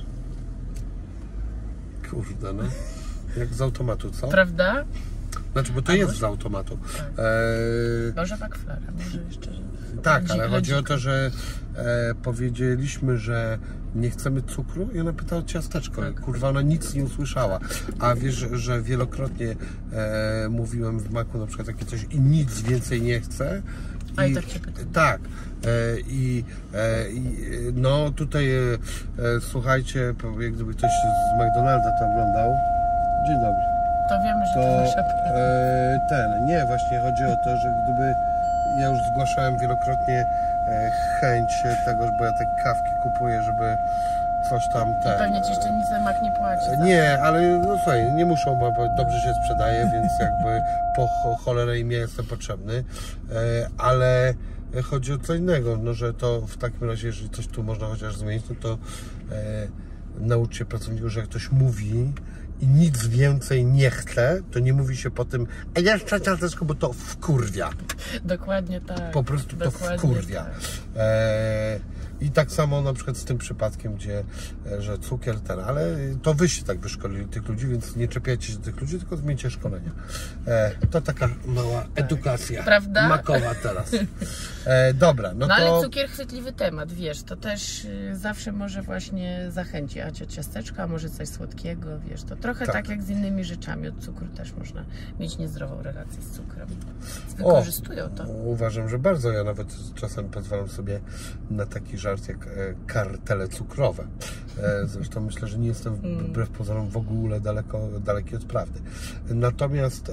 Kurde, no. Jak z automatu, co? Prawda? Znaczy, bo to A jest może- z automatu. Tak. E, Może backflare, może jeszcze. tak, Lodzik- ale chodzi o lodzik. to, że e, powiedzieliśmy, że nie chcemy cukru i ona pyta o ciasteczko. Tak. Kurwa, ona nic nie usłyszała. A wiesz, że wielokrotnie e, mówiłem w maku na przykład takie coś i nic więcej nie chcę. A i tak cię pytam. Tak. E, I e, i, no tutaj e, e, słuchajcie, jak gdyby ktoś z McDonalda to oglądał. Dzień dobry. To wiemy, że to, To nasza praca. e, ten, nie, właśnie chodzi o to, że gdyby ja już zgłaszałem wielokrotnie e, chęć tego, bo ja te kawki kupuję, żeby coś tam ten. Pewnie ci jeszcze nic mak nie płaci. za- Nie, ale no słuchaj, nie muszą, bo bo dobrze się sprzedaje, więc jakby po cho- cholerę im ja jestem potrzebny, e, ale chodzi o co innego, no że to w takim razie, jeżeli coś tu można chociaż zmienić, no to e, nauczcie pracowników, że jak ktoś mówi i nic więcej nie chce, to nie mówi się po tym, a jeszcze ciasteczko, bo to wkurwia. Dokładnie tak. Po prostu to Dokładnie wkurwia. tak. E, I tak samo na przykład z tym przypadkiem, gdzie, e, że cukier ten, ale to wy się tak wyszkolili tych ludzi, więc nie czepiajcie się tych ludzi, tylko zmieńcie szkolenia. E, to taka mała edukacja Prawda? makowa teraz. E, dobra, no No ale to... cukier chwytliwy temat, wiesz, to też y, zawsze może właśnie zachęcić, a ciasteczka, a może coś słodkiego, wiesz, to trochę Tak. tak, jak z innymi rzeczami, od cukru też można mieć niezdrową relację z cukrem. Wykorzystują to. Uważam, że bardzo. Ja nawet czasem pozwalam sobie na taki żart jak e, kartele cukrowe. E, zresztą myślę, że nie jestem wbrew pozorom w ogóle daleko, daleki od prawdy. Natomiast e,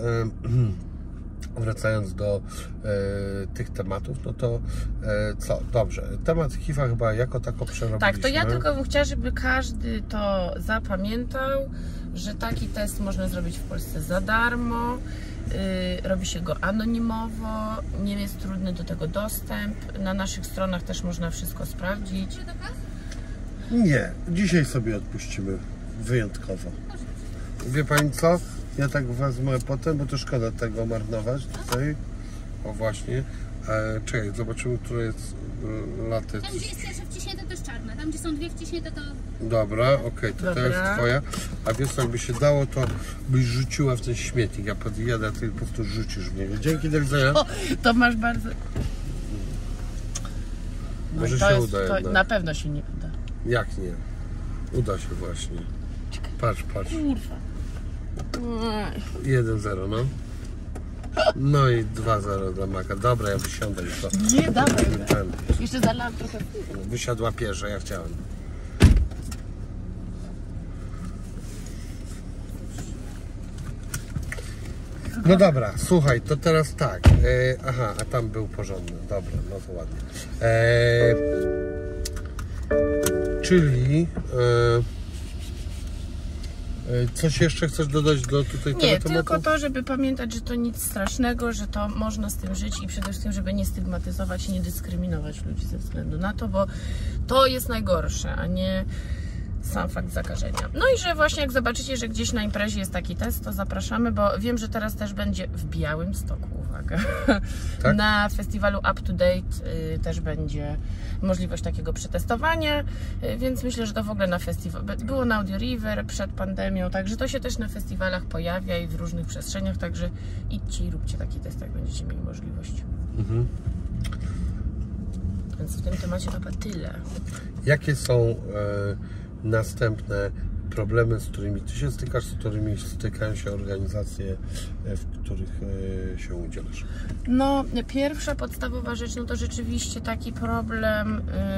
wracając do e, tych tematów, no to e, co? Dobrze. Temat H I V-a chyba jako tako przerobiliśmy. Tak, to ja tylko bym chciała, żeby każdy to zapamiętał, że taki test można zrobić w Polsce za darmo. Yy, robi się go anonimowo, nie jest trudny do tego dostęp. Na naszych stronach też można wszystko sprawdzić. Nie, dzisiaj sobie odpuścimy wyjątkowo. Wie pani co? Ja tak wezmę potem, bo to szkoda tego marnować tutaj. O właśnie. E, czekaj, zobaczymy, które jest e, laty. Tam gdzie jest pierwsza wciśnięta to jest czarna, tam gdzie są dwie wciśnięte to... Dobra, okej, to to Dobra. jest twoja. A wiesz co, jakby się dało, to byś rzuciła w ten śmietnik. Ja podjadę, a ty po prostu rzucisz w niego. Dzięki, do widzenia. O, to masz bardzo... No Może i to się jest, uda to jednak. na pewno się nie uda. Jak nie? Uda się właśnie. Patrz, patrz. Kurwa. jeden zero, no. No i dwa zero dla Maka. Dobra, ja wysiądę już to. Nie, dawaj. Ten, Jeszcze zalałam trochę. wysiadła pierwsza, ja chciałem. No dobra, słuchaj, to teraz tak. E, aha, a tam był porządny. Dobra, no to ładnie. E, czyli e, e, coś jeszcze chcesz dodać do tutaj Nie, tego tematu? tylko to, żeby pamiętać, że to nic strasznego, że to można z tym żyć i przede wszystkim, żeby nie stygmatyzować i nie dyskryminować ludzi ze względu na to, bo to jest najgorsze, a nie sam fakt zakażenia. No i że właśnie jak zobaczycie, że gdzieś na imprezie jest taki test, to zapraszamy, bo wiem, że teraz też będzie w Białymstoku, uwaga, Tak? na festiwalu Up to Date y, też będzie możliwość takiego przetestowania, y, więc myślę, że to w ogóle na festiwal, było na Audio River przed pandemią, także to się też na festiwalach pojawia i w różnych przestrzeniach, także idźcie i róbcie taki test, jak będziecie mieli możliwość. Mhm. Więc w tym temacie chyba tyle. Jakie są e, następne problemy, z którymi Ty się stykasz, z którymi stykają się organizacje, w których się udzielasz? No, pierwsza podstawowa rzecz, no to rzeczywiście taki problem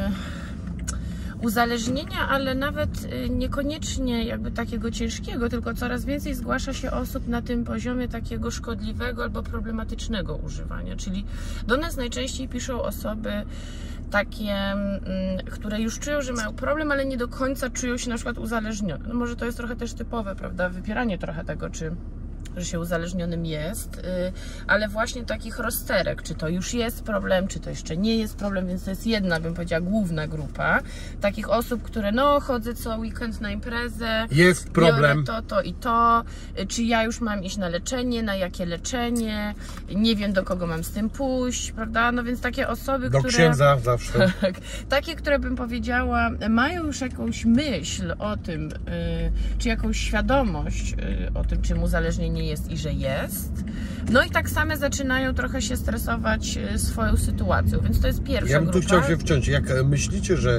yy, uzależnienia, ale nawet yy, niekoniecznie jakby takiego ciężkiego, tylko coraz więcej zgłasza się osób na tym poziomie takiego szkodliwego albo problematycznego używania, czyli do nas najczęściej piszą osoby takie, które już czują, że mają problem, ale nie do końca czują się na przykład uzależnione. No może to jest trochę też typowe, prawda, wypieranie trochę tego, czy że się uzależnionym jest, ale właśnie takich rozterek, czy to już jest problem, czy to jeszcze nie jest problem, więc to jest jedna, bym powiedziała, główna grupa takich osób, które no, chodzę co weekend na imprezę, jest problem, to, to i to, czy ja już mam iść na leczenie, na jakie leczenie, nie wiem, do kogo mam z tym pójść, prawda, no więc takie osoby, do które... księdza zawsze. Tak, takie, które bym powiedziała, mają już jakąś myśl o tym, czy jakąś świadomość o tym, czym uzależnienie jest i że jest. No i tak same zaczynają trochę się stresować swoją sytuacją, więc to jest pierwsza Ja bym tu grupa. chciał się wciąć. Jak myślicie, że e,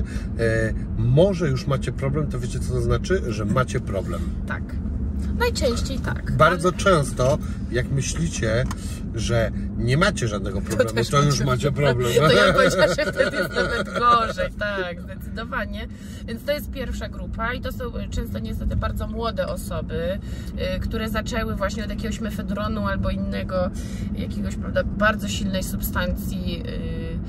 może już macie problem, to wiecie, co to znaczy? Że macie problem. Tak. Najczęściej tak. Bardzo ale... często, jak myślicie, że nie macie żadnego problemu, to, to już macie problem. To ja powiedziałam, że wtedy jest nawet gorzej. Tak, zdecydowanie. Więc to jest pierwsza grupa i to są często niestety bardzo młode osoby, y, które zaczęły właśnie od jakiegoś mefedronu albo innego, jakiegoś, prawda, bardzo silnej substancji, y,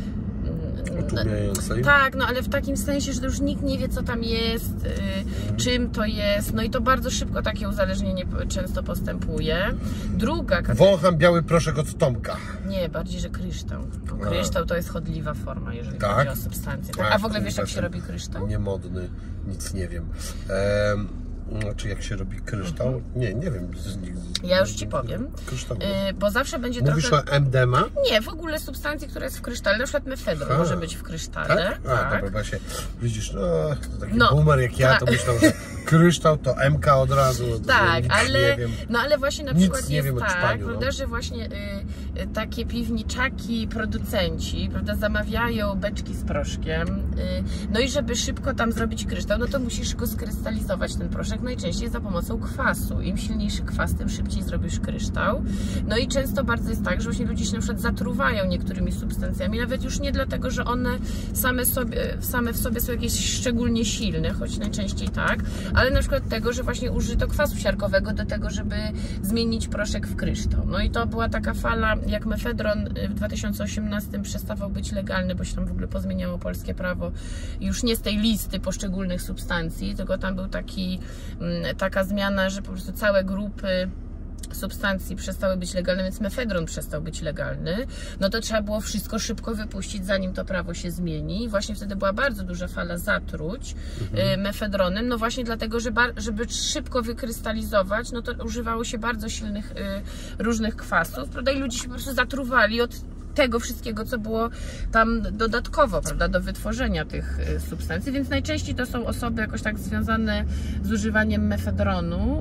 otumiającej. Tak, no ale w takim sensie, że już nikt nie wie, co tam jest, yy, czym to jest, no i to bardzo szybko takie uzależnienie często postępuje. Druga kategoria... Wącham biały proszek od Tomka. Nie, bardziej, że kryształ. No, kryształ to jest chodliwa forma, jeżeli tak? chodzi o substancje. Tak? A w ogóle wiesz, jak się robi kryształ? Niemodny, nic nie wiem. Ehm... Znaczy jak się robi kryształ? Mhm. Nie, nie wiem. Ja już Ci powiem, yy, bo zawsze będzie Mówisz trochę... o M D M A? Nie, w ogóle substancji, która jest w krysztale, na przykład mefedron może być w krysztale. Tak? A, tak. dobra, właśnie. Widzisz, no, to taki no, boomer jak ja, tak. to myślał, że kryształ to M K od razu. Tak, nic ale, nie wiem. no ale właśnie na nic przykład nie jest wiem tak, ćpaniu, prawda, no. że właśnie y, y, takie piwniczaki, producenci, prawda, zamawiają beczki z proszkiem, y, no i żeby szybko tam zrobić kryształ, no to musisz go skrystalizować, ten proszek, najczęściej za pomocą kwasu. Im silniejszy kwas, tym szybciej zrobisz kryształ. No i często bardzo jest tak, że właśnie ludzie się na przykład zatruwają niektórymi substancjami, nawet już nie dlatego, że one same, sobie, same w sobie są jakieś szczególnie silne, choć najczęściej tak, ale na przykład tego, że właśnie użyto kwasu siarkowego do tego, żeby zmienić proszek w kryształ. No i to była taka fala, jak mefedron w dwa tysiące osiemnastym przestawał być legalny, bo się tam w ogóle pozmieniało polskie prawo, już nie z tej listy poszczególnych substancji, tylko tam był taki, taka zmiana, że po prostu całe grupy substancji przestały być legalne, więc mefedron przestał być legalny, no to trzeba było wszystko szybko wypuścić, zanim to prawo się zmieni. I właśnie wtedy była bardzo duża fala zatruć mhm. mefedronem, no właśnie dlatego, że żeby szybko wykrystalizować, no to używało się bardzo silnych y, różnych kwasów, prawda, i ludzie się po prostu zatruwali od tego wszystkiego, co było tam dodatkowo, prawda, do wytworzenia tych substancji, więc najczęściej to są osoby jakoś tak związane z używaniem mefedronu.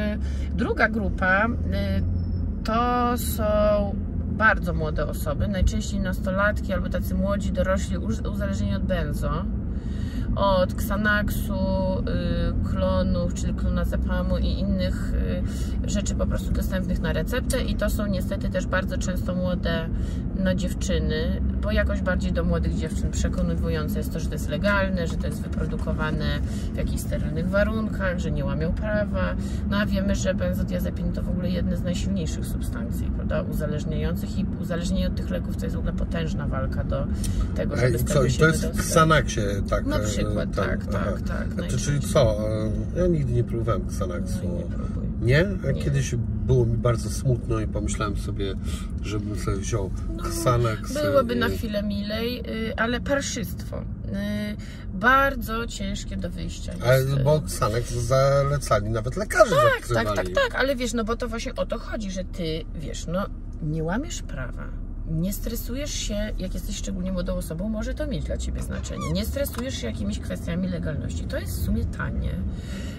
Druga grupa to są bardzo młode osoby, najczęściej nastolatki albo tacy młodzi, dorośli, uzależnieni od benzo, od Xanaxu, y, klonów, czyli klonazepamu i innych y, rzeczy po prostu dostępnych na receptę, i to są niestety też bardzo często młode no, dziewczyny, bo jakoś bardziej do młodych dziewczyn przekonywujące jest to, że to jest legalne, że to jest wyprodukowane w jakichś sterylnych warunkach, że nie łamią prawa, no a wiemy, że benzodiazepin to w ogóle jedne z najsilniejszych substancji, prawda, uzależniających, i uzależnienie od tych leków to jest w ogóle potężna walka do tego, żeby z tego się to jest w Xanaxie, tak? Na przykład, tak, tak, tak. To, czyli co? Ja nigdy nie próbowałem Xanaxu. No, nie próbuj. Nie? Nie. Kiedyś było mi bardzo smutno i pomyślałem sobie, żebym sobie wziął no, Xanax. Byłoby na chwilę milej, ale parszystwo. Bardzo ciężkie do wyjścia jest. Ale bo Xanax zalecali nawet lekarze. Tak, tak, tak, tak, ale wiesz, no bo to właśnie o to chodzi, że ty, wiesz, no nie łamiesz prawa. Nie stresujesz się, jak jesteś szczególnie młodą osobą, może to mieć dla Ciebie znaczenie. Nie stresujesz się jakimiś kwestiami legalności. To jest w sumie tanie.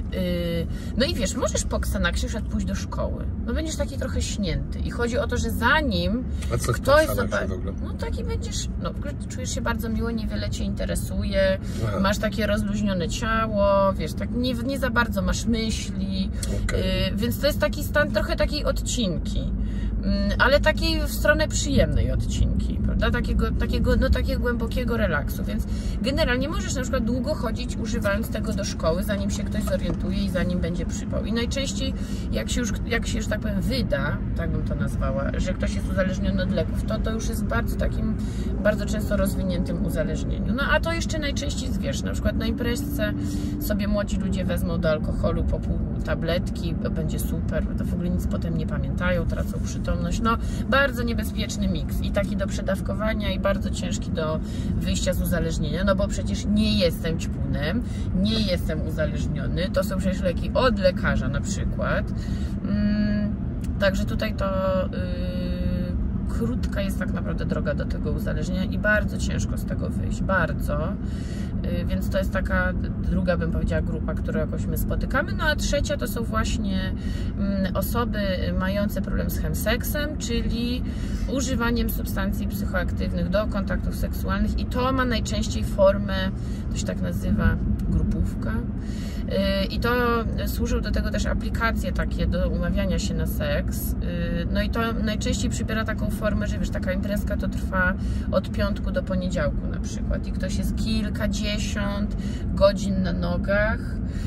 No i wiesz, możesz po Xanaxie na przykład pójść do szkoły. No będziesz taki trochę śnięty. I chodzi o to, że zanim A co ktoś zobaczy, no taki będziesz, no czujesz się bardzo miło, niewiele cię interesuje, Aha. masz takie rozluźnione ciało, wiesz, tak nie, nie za bardzo masz myśli, okay. y, więc to jest taki stan trochę takiej odcinki, y, ale takiej w stronę przyjemnej odcinki, prawda, takiego, takiego, no takiego głębokiego relaksu, więc generalnie możesz na przykład długo chodzić używając tego do szkoły, zanim się ktoś zorientuje i zanim będzie przypał. I najczęściej jak się już, jak się już tak powiem wyda, tak bym to nazwała, że ktoś jest uzależniony od leków, to to już jest w bardzo takim, bardzo często rozwiniętym uzależnieniu. No a to jeszcze najczęściej wiesz, na przykład na imprezce sobie młodzi ludzie wezmą do alkoholu po pół tabletki, będzie super, to w ogóle nic potem nie pamiętają, tracą przytomność. No bardzo niebezpieczny miks i taki do przedawkowania i bardzo ciężki do wyjścia z uzależnienia, no bo przecież nie jestem ćpunem, nie jestem uzależniony, to są przecież leki od lekarza na przykład. Hmm, także tutaj to yy, krótka jest tak naprawdę droga do tego uzależnienia i bardzo ciężko z tego wyjść, bardzo. Yy, więc to jest taka druga, bym powiedziała, grupa, którą jakoś my spotykamy. No a trzecia to są właśnie yy, osoby mające problem z chemseksem, czyli używaniem substancji psychoaktywnych do kontaktów seksualnych i to ma najczęściej formę, to się tak nazywa, grupówka. I to służą do tego też aplikacje takie do umawiania się na seks. No i to najczęściej przybiera taką formę, że wiesz, taka imprezka to trwa od piątku do poniedziałku na przykład i ktoś jest kilkadziesiąt godzin na nogach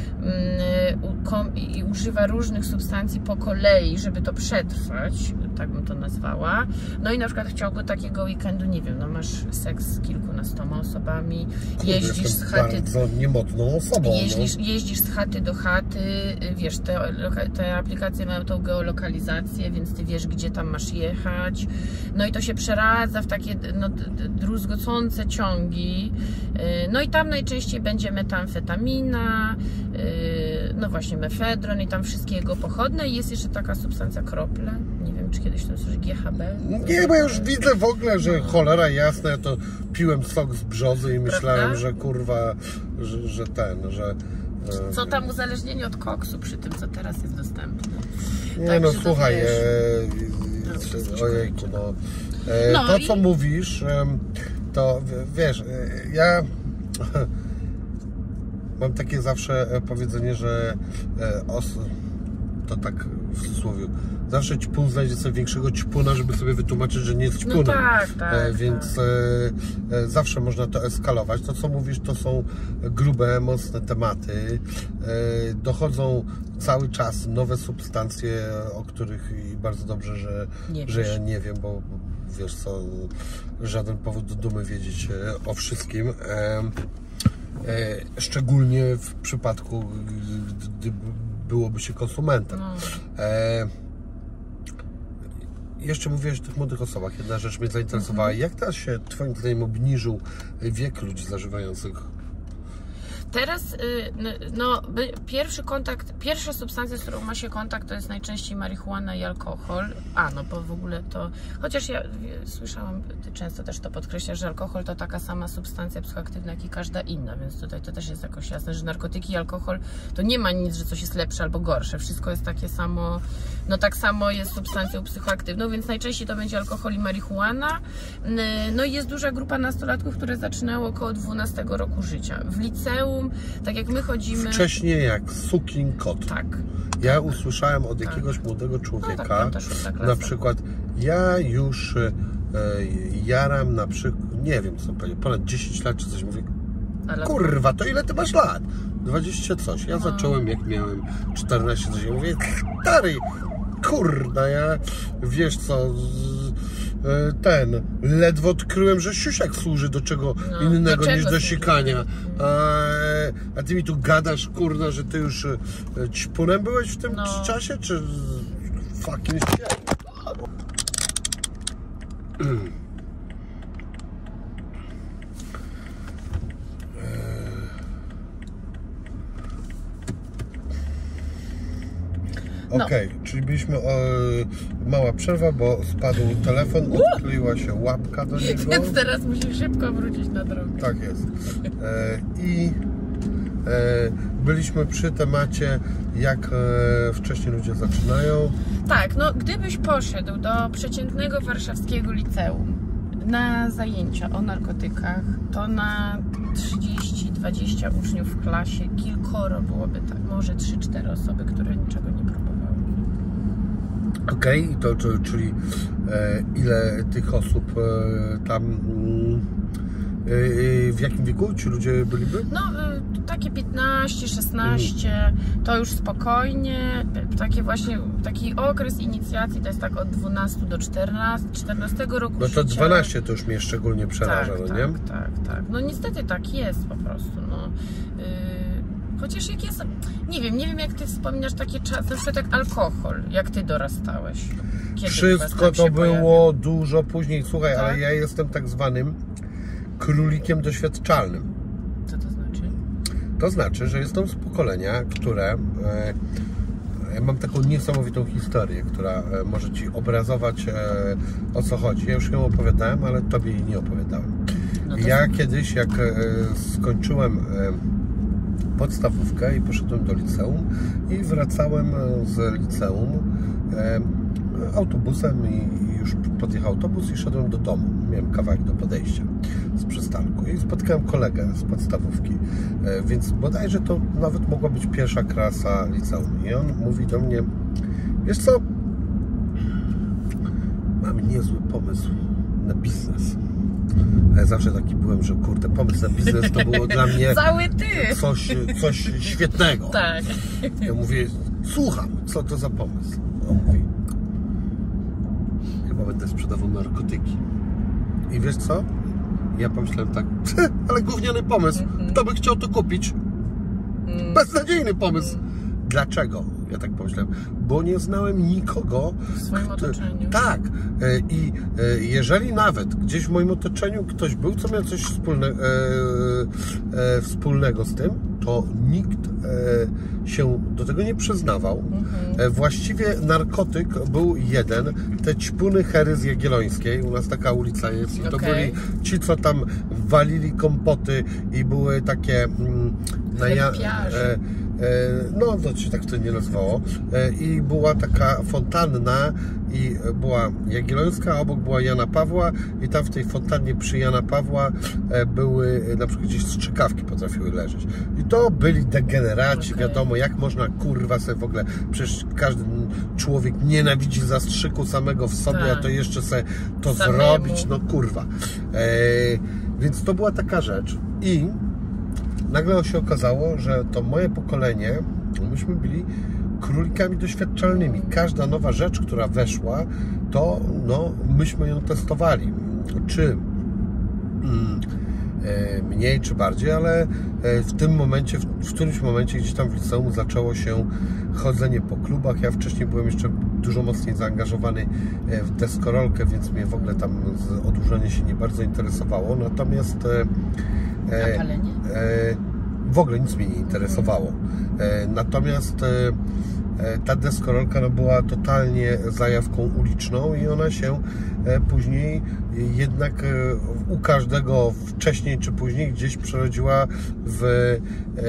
i używa różnych substancji po kolei, żeby to przetrwać, tak bym to nazwała. No i na przykład w ciągu takiego weekendu, nie wiem, no masz seks z kilkunastoma osobami, Kurde, jeździsz z chaty... bardzo niemodną osobą. Jeździsz, no. jeździsz z chaty do chaty, wiesz, te, te aplikacje mają tą geolokalizację, więc ty wiesz, gdzie tam masz jechać. No i to się przeradza w takie no, druzgocące ciągi. No i tam najczęściej będzie metamfetamina, no właśnie mefedron i tam wszystkie jego pochodne i jest jeszcze taka substancja krople, nie wiem czy kiedyś to słyszałeś, G H B? Nie, bo ja już widzę w ogóle, że cholera jasna, ja to piłem sok z brzozy i myślałem, Prawda? że kurwa, że, że ten, że... Co tam uzależnienie od koksu przy tym, co teraz jest dostępne. Nie tak, no słuchaj, e, no, ojejku, no, e, no to i... co mówisz, to wiesz, ja... Mam takie zawsze powiedzenie, że os, to tak w cudzysłowie, zawsze ćpun znajdzie sobie większego ćpuna, żeby sobie wytłumaczyć, że nie jest ćpunem. No tak, tak, e, więc tak. E, zawsze można to eskalować. To, co mówisz, to są grube, mocne tematy. E, dochodzą cały czas nowe substancje, o których i bardzo dobrze, że, że ja nie wiem, bo wiesz co, żaden powód do dumy wiedzieć o wszystkim. E, Szczególnie w przypadku, gdy byłoby się konsumentem. No. E, jeszcze mówiłeś o tych młodych osobach. Jedna rzecz mnie zainteresowała. Mhm. Jak teraz się twoim zdaniem obniżył wiek ludzi zażywających? Teraz, no, pierwszy kontakt, pierwsza substancja, z którą ma się kontakt, to jest najczęściej marihuana i alkohol. A, no bo w ogóle to, chociaż ja słyszałam, ty często też to podkreślasz, że alkohol to taka sama substancja psychoaktywna, jak i każda inna, więc tutaj to też jest jakoś jasne, że narkotyki i alkohol to nie ma nic, że coś jest lepsze albo gorsze. Wszystko jest takie samo, no tak samo jest substancją psychoaktywną, więc najczęściej to będzie alkohol i marihuana. No i jest duża grupa nastolatków, które zaczynały około dwunastego roku życia. W liceum, tak jak my chodzimy... Wcześniej jak sukin kot. Tak. Ja tak, usłyszałem od tak. jakiegoś młodego człowieka, no, tak, na przykład ja już e, jaram na przykład, nie wiem co powiedzieć, ponad dziesięć lat czy coś, mówię, Ale... kurwa, to ile ty masz lat? dwadzieścia coś. Ja no. zacząłem jak miałem czternaście coś. Ja mówię, stary, kurda, ja wiesz co... ten, ledwo odkryłem, że siusiak służy do czego no, innego do niż do sikania. A, a ty mi tu gadasz, kurna, że ty już ćpunem byłeś w tym no. czasie, czy fucking shit? Okej, okay, no. czyli byliśmy o, mała przerwa, bo spadł telefon, odkleiła się łapka do niego. Więc teraz musisz szybko wrócić na drogę. Tak jest. E, I byliśmy przy temacie, jak wcześniej ludzie zaczynają. Tak, no gdybyś poszedł do przeciętnego warszawskiego liceum na zajęcia o narkotykach, to na trzydzieści dwadzieścia uczniów w klasie kilkoro byłoby tak, może trzy cztery osoby, które niczego nie próbowały. Okej, okay, to czyli e, ile tych osób e, tam, e, w jakim wieku ci ludzie byliby? No, e, takie piętnaście, szesnaście, mm. to już spokojnie, takie właśnie, taki okres inicjacji to jest tak od dwunastu do czternastu, czternastego roku No to życia. dwanaście to już mnie szczególnie przeraża, tak, no tak, nie? Tak, tak, tak. No niestety tak jest po prostu, no. Yy, chociaż jak jest, nie wiem, nie wiem jak ty wspominasz takie czasy, na przykład jak alkohol, jak ty dorastałeś. Kiedy Wszystko to było pojawił? dużo później. Słuchaj, tak? ale ja jestem tak zwanym królikiem doświadczalnym. Co to znaczy? To znaczy, że jestem z pokolenia, które... E, ja mam taką niesamowitą historię, która e, może ci obrazować e, o co chodzi. Ja już ją opowiadałem, ale tobie jej nie opowiadałem. No ja jest... kiedyś, jak e, skończyłem e, podstawówkę i poszedłem do liceum i wracałem z liceum e, autobusem i już podjechał autobus i szedłem do domu. Miałem kawałek do podejścia z przystanku i spotkałem kolegę z podstawówki, więc bodajże to nawet mogła być pierwsza klasa liceum. I on mówi do mnie, wiesz co, mam niezły pomysł na biznes. A ja zawsze taki byłem, że kurde, pomysł na biznes to było dla mnie cały ty. Coś, coś świetnego. Tak. Ja mówię, słucham, co to za pomysł? On mówi, chyba będę sprzedawał narkotyki. I wiesz co? Ja pomyślałem tak, ale gówniany pomysł. Kto by chciał to kupić? Beznadziejny pomysł. Dlaczego? Ja tak pomyślałem. Bo nie znałem nikogo w swoim kto... otoczeniu. Tak. I jeżeli nawet gdzieś w moim otoczeniu ktoś był, co miał coś wspólne, e, e, wspólnego z tym, to nikt e, się do tego nie przyznawał. Mhm. Właściwie narkotyk był jeden. Te ćpuny Hery z Jagiellońskiej, u nas taka ulica jest, i to okay. byli ci, co tam walili kompoty i były takie mm, na ja, e, no to się tak to nie nazywało, i była taka fontanna i była Jagiellońska, a obok była Jana Pawła i tam w tej fontannie przy Jana Pawła były na przykład gdzieś strzykawki potrafiły leżeć i to byli degeneraci, okay. wiadomo jak można kurwa sobie w ogóle, przecież każdy człowiek nienawidzi zastrzyku samego w sobie, tak. a to jeszcze sobie to Samemu. zrobić, no kurwa, e, więc to była taka rzecz i nagle się okazało, że to moje pokolenie, myśmy byli królikami doświadczalnymi. Każda nowa rzecz, która weszła, to no, myśmy ją testowali. Czy mm, e, mniej, czy bardziej, ale e, w tym momencie, w, w którymś momencie gdzieś tam w liceum zaczęło się chodzenie po klubach. Ja wcześniej byłem jeszcze dużo mocniej zaangażowany w deskorolkę, więc mnie w ogóle tam odurzenie się nie bardzo interesowało. Natomiast e, A palenie? E, w ogóle nic mnie nie interesowało. E, natomiast e, ta deskorolka no, była totalnie zajawką uliczną i ona się e, później jednak e, u każdego wcześniej czy później gdzieś przerodziła w, e,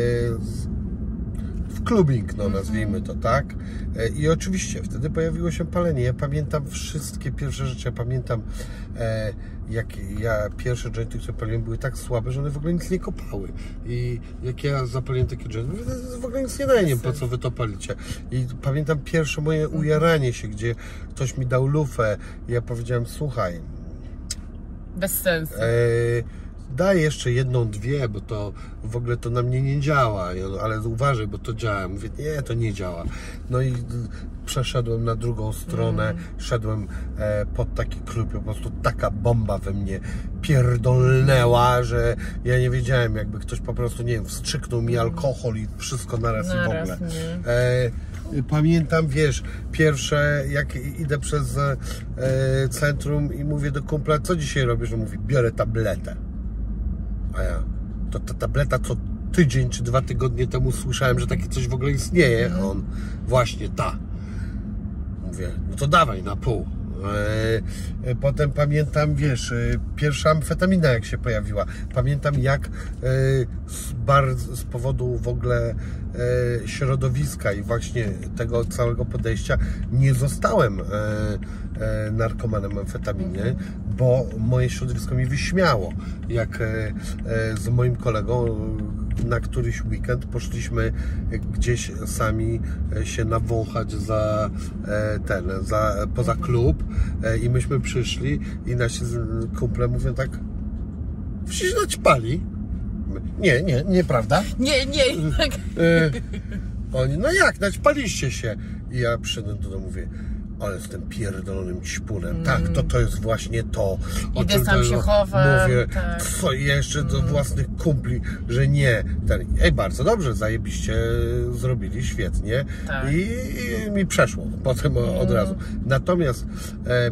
w clubbing, no nazwijmy to tak. E, I oczywiście wtedy pojawiło się palenie. Ja pamiętam wszystkie pierwsze rzeczy. Ja pamiętam e, jak ja pierwsze jointy, które paliłem, były tak słabe, że one w ogóle nic nie kopały. I jak ja zapaliłem takie jointy, mówię, w ogóle nic nie daje, nie wiem, po co wy to palicie. I pamiętam pierwsze moje ujaranie się, gdzie ktoś mi dał lufę i ja powiedziałem, słuchaj, bez sensu. E, daj jeszcze jedną, dwie, bo to w ogóle to na mnie nie działa, ale uważaj, bo to działa. Mówię, nie, to nie działa. No i przeszedłem na drugą stronę, mm. szedłem e, pod taki klub, po prostu taka bomba we mnie pierdolnęła, że ja nie wiedziałem, jakby ktoś po prostu, nie wiem, wstrzyknął mi alkohol i wszystko naraz, naraz i w ogóle. E, pamiętam, wiesz, pierwsze, jak idę przez e, centrum i mówię do kumpla, co dzisiaj robisz? On mówi, biorę tabletę. A ja, to ta tableta co tydzień czy dwa tygodnie temu słyszałem, że takie coś w ogóle istnieje. A on, właśnie ta. Mówię, no to dawaj na pół. E, potem pamiętam, wiesz, pierwsza amfetamina jak się pojawiła. Pamiętam jak e, z, bardzo, z powodu w ogóle e, środowiska i właśnie tego całego podejścia nie zostałem e, e, narkomanem amfetaminy, bo moje środowisko mi wyśmiało, jak e, e, z moim kolegą na któryś weekend poszliśmy gdzieś sami się nawąchać za ten, za, poza klub i myśmy przyszli i nasi kumple mówią tak, przecież naćpali. Nie, nie, nieprawda? Nie, nie. Tak. E, oni, no jak, naćpaliście się. I ja przyszedłem do domu, mówię, ale z tym pierdolonym ćpunem. Mm. Tak, to to jest właśnie to, o Idę czym sam to się chowam, mówię. tak. Co jeszcze do Mm. własnych kumpli, że nie. Ten, ej, bardzo dobrze, zajebiście zrobili, świetnie. Tak. I, I mi przeszło potem mm. od razu. Natomiast e, e,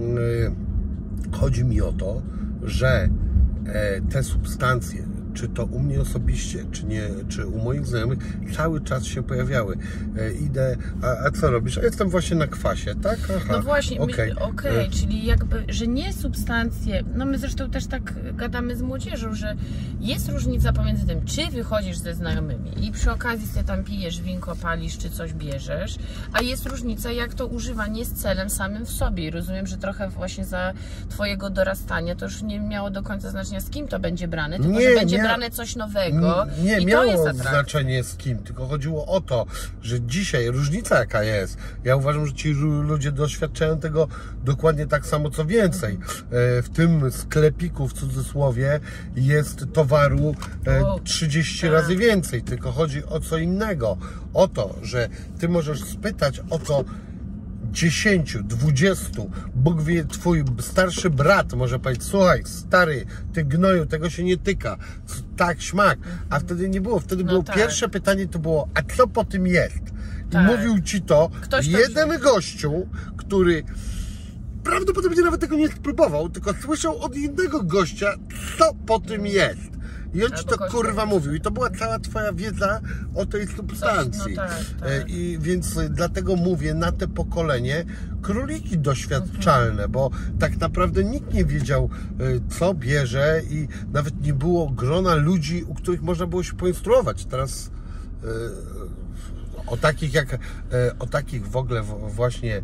chodzi mi o to, że e, te substancje, czy to u mnie osobiście, czy nie, czy u moich znajomych, cały czas się pojawiały. E, idę, a, a co robisz? A jestem właśnie na kwasie, tak? Aha, No właśnie, okej, okay. okay, czyli jakby, że nie substancje, no my zresztą też tak gadamy z młodzieżą, że jest różnica pomiędzy tym, czy wychodzisz ze znajomymi i przy okazji sobie tam pijesz winko, palisz, czy coś bierzesz, a jest różnica, jak to używanie z celem samym w sobie. I rozumiem, że trochę właśnie za twojego dorastania to już nie miało do końca znaczenia, z kim to będzie brane, tylko Nie, że będzie mia... brane coś nowego. Nie, i miało to jest atrakcja. znaczenie z kim, tylko chodziło o to, że dzisiaj różnica jaka jest. Ja uważam, że ci ludzie doświadczają tego dokładnie tak samo, co więcej. W tym sklepiku, w cudzysłowie, jest towaru trzydzieści tak. razy więcej, tylko chodzi o co innego. O to, że ty możesz spytać o to dziesięciu, dwudziestu, Bóg wie, twój starszy brat może powiedzieć, słuchaj, stary, ty gnoju, tego się nie tyka, tak, śmak, a wtedy nie było, wtedy no było tak. pierwsze pytanie, to było, a co po tym jest? I tak. mówił ci to Ktoś jeden tam... gościu, który prawdopodobnie nawet tego nie spróbował, tylko słyszał od innego gościa, co po tym jest. I on ci to kurwa mówił. I to była cała twoja wiedza o tej substancji. No tak, tak. I więc dlatego mówię, na te pokolenie króliki doświadczalne, mhm. bo tak naprawdę nikt nie wiedział, co bierze i nawet nie było grona ludzi, u których można było się poinstruować. Teraz o takich jak o takich w ogóle właśnie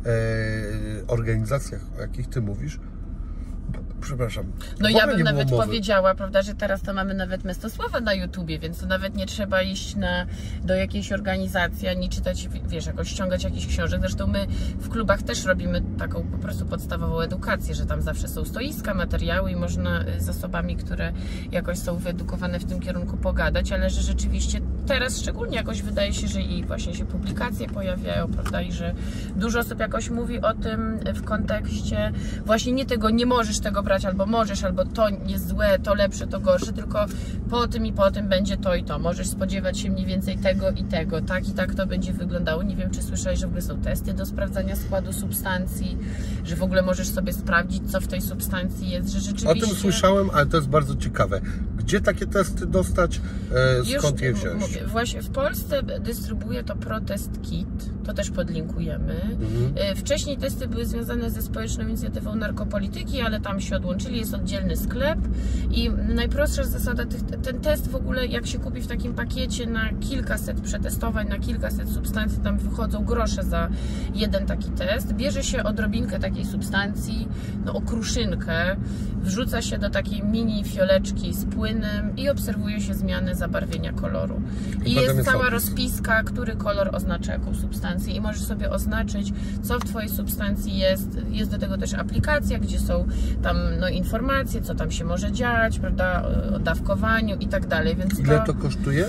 organizacjach, o jakich ty mówisz, przepraszam. No ja bym nawet powiedziała, prawda, że teraz to mamy nawet Mestosława na YouTubie, więc to nawet nie trzeba iść na, do jakiejś organizacji, ani czytać, wiesz, jakoś ściągać jakichś książek. Zresztą my w klubach też robimy taką po prostu podstawową edukację, że tam zawsze są stoiska, materiały i można z osobami, które jakoś są wyedukowane w tym kierunku pogadać, ale że rzeczywiście teraz szczególnie jakoś wydaje się, że i właśnie się publikacje pojawiają, prawda, i że dużo osób jakoś mówi o tym w kontekście właśnie nie tego, nie możesz tego brać, albo możesz, albo to jest złe, to lepsze, to gorsze, tylko po tym i po tym będzie to i to. Możesz spodziewać się mniej więcej tego i tego. Tak i tak to będzie wyglądało. Nie wiem, czy słyszałeś, że w ogóle są testy do sprawdzania składu substancji, że w ogóle możesz sobie sprawdzić, co w tej substancji jest, że rzeczywiście... O tym słyszałem, ale to jest bardzo ciekawe. Gdzie takie testy dostać? E, skąd Już, je wziąć? Mówię, właśnie w Polsce dystrybuuje to Protest Kit, to też podlinkujemy. Mhm. Wcześniej testy były związane ze społeczną inicjatywą narkopolityki, ale tam się odłączyli, jest oddzielny sklep i najprostsza zasada, tych, ten test w ogóle jak się kupi w takim pakiecie na kilkaset przetestowań, na kilkaset substancji, tam wychodzą grosze za jeden taki test, bierze się odrobinkę takiej substancji, no okruszynkę, wrzuca się do takiej mini fioleczki z płynem i obserwuje się zmiany zabarwienia koloru. I, I jest cała opis. rozpiska, który kolor oznacza jaką substancję i możesz sobie oznaczyć, co w twojej substancji jest. Jest do tego też aplikacja, gdzie są tam no, informacje, co tam się może dziać, prawda, o dawkowaniu i tak dalej. Więc ile to, to kosztuje?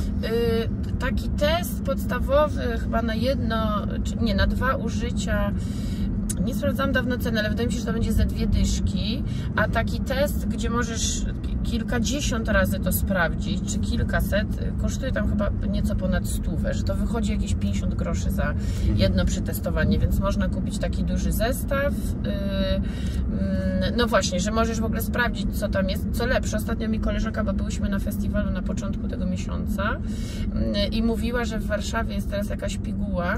Y, taki test podstawowy chyba na jedno, czy nie, na dwa użycia. Nie sprawdzałam dawno ceny, ale wydaje mi się, że to będzie ze dwie dyszki, a taki test, gdzie możesz kilkadziesiąt razy to sprawdzić, czy kilkaset, kosztuje tam chyba nieco ponad stówę, że to wychodzi jakieś pięćdziesiąt groszy za jedno przetestowanie, więc można kupić taki duży zestaw. No właśnie, że możesz w ogóle sprawdzić, co tam jest, co lepsze. Ostatnio mi koleżanka, bo byłyśmy na festiwalu na początku tego miesiąca i mówiła, że w Warszawie jest teraz jakaś piguła,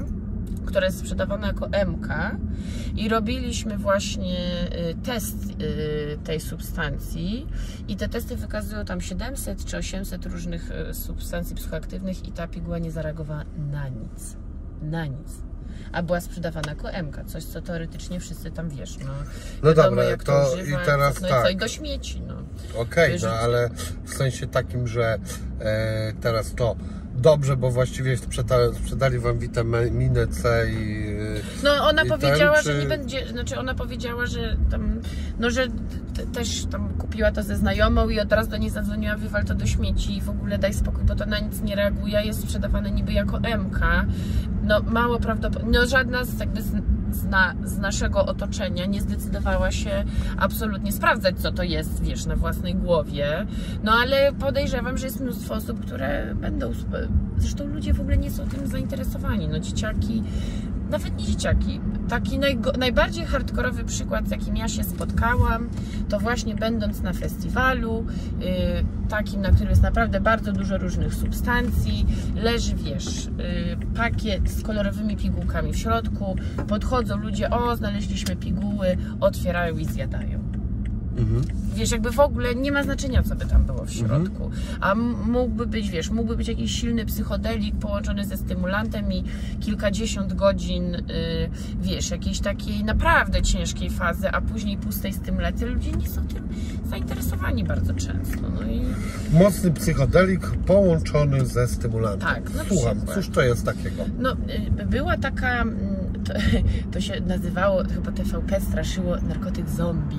które jest sprzedawane jako M K i robiliśmy właśnie test tej substancji i te testy wykazują tam siedemset czy osiemset różnych substancji psychoaktywnych i ta piguła nie zareagowała na nic. Na nic. A była sprzedawana jako M K, coś co teoretycznie wszyscy tam wiesz, no, no wiadomo, dobra, jak to, to używa, i teraz no tak. i co, i do śmieci, no. Okej, okay, no ale w sensie takim, że e, teraz to dobrze, bo właściwie sprzeda, sprzedali wam witaminę C i... No ona i powiedziała, ten, że czy... nie będzie, znaczy ona powiedziała, że tam, no że te, też tam kupiła to ze znajomą i od razu do niej zadzwoniła, wywal to do śmieci i w ogóle daj spokój, bo to na nic nie reaguje, jest sprzedawane niby jako M K. No mało prawdopodobnie, no żadna z jakby z, z, na, z naszego otoczenia nie zdecydowała się absolutnie sprawdzać, co to jest, wiesz, na własnej głowie. No ale podejrzewam, że jest mnóstwo osób, które będą, zresztą ludzie w ogóle nie są tym zainteresowani, no dzieciaki, nawet nie dzieciaki. Taki najgo, najbardziej hardkorowy przykład, z jakim ja się spotkałam, to właśnie będąc na festiwalu, yy, takim, na którym jest naprawdę bardzo dużo różnych substancji, leży, wiesz, yy, pakiet z kolorowymi pigułkami w środku, podchodzą ludzie, o, znaleźliśmy piguły, otwierają i zjadają. Mhm. Wiesz, jakby w ogóle nie ma znaczenia, co by tam było w środku. Mhm. A mógłby być, wiesz, mógłby być jakiś silny psychodelik połączony ze stymulantem i kilkadziesiąt godzin, yy, wiesz, jakiejś takiej naprawdę ciężkiej fazy, a później pustej stymulacji. Ludzie nie są tym zainteresowani bardzo często. No i... Mocny psychodelik połączony ze stymulantem. Tak, no Słucham, cóż to jest takiego? No, yy, była taka, to, to się nazywało, chyba T V P straszyło, narkotyk zombie.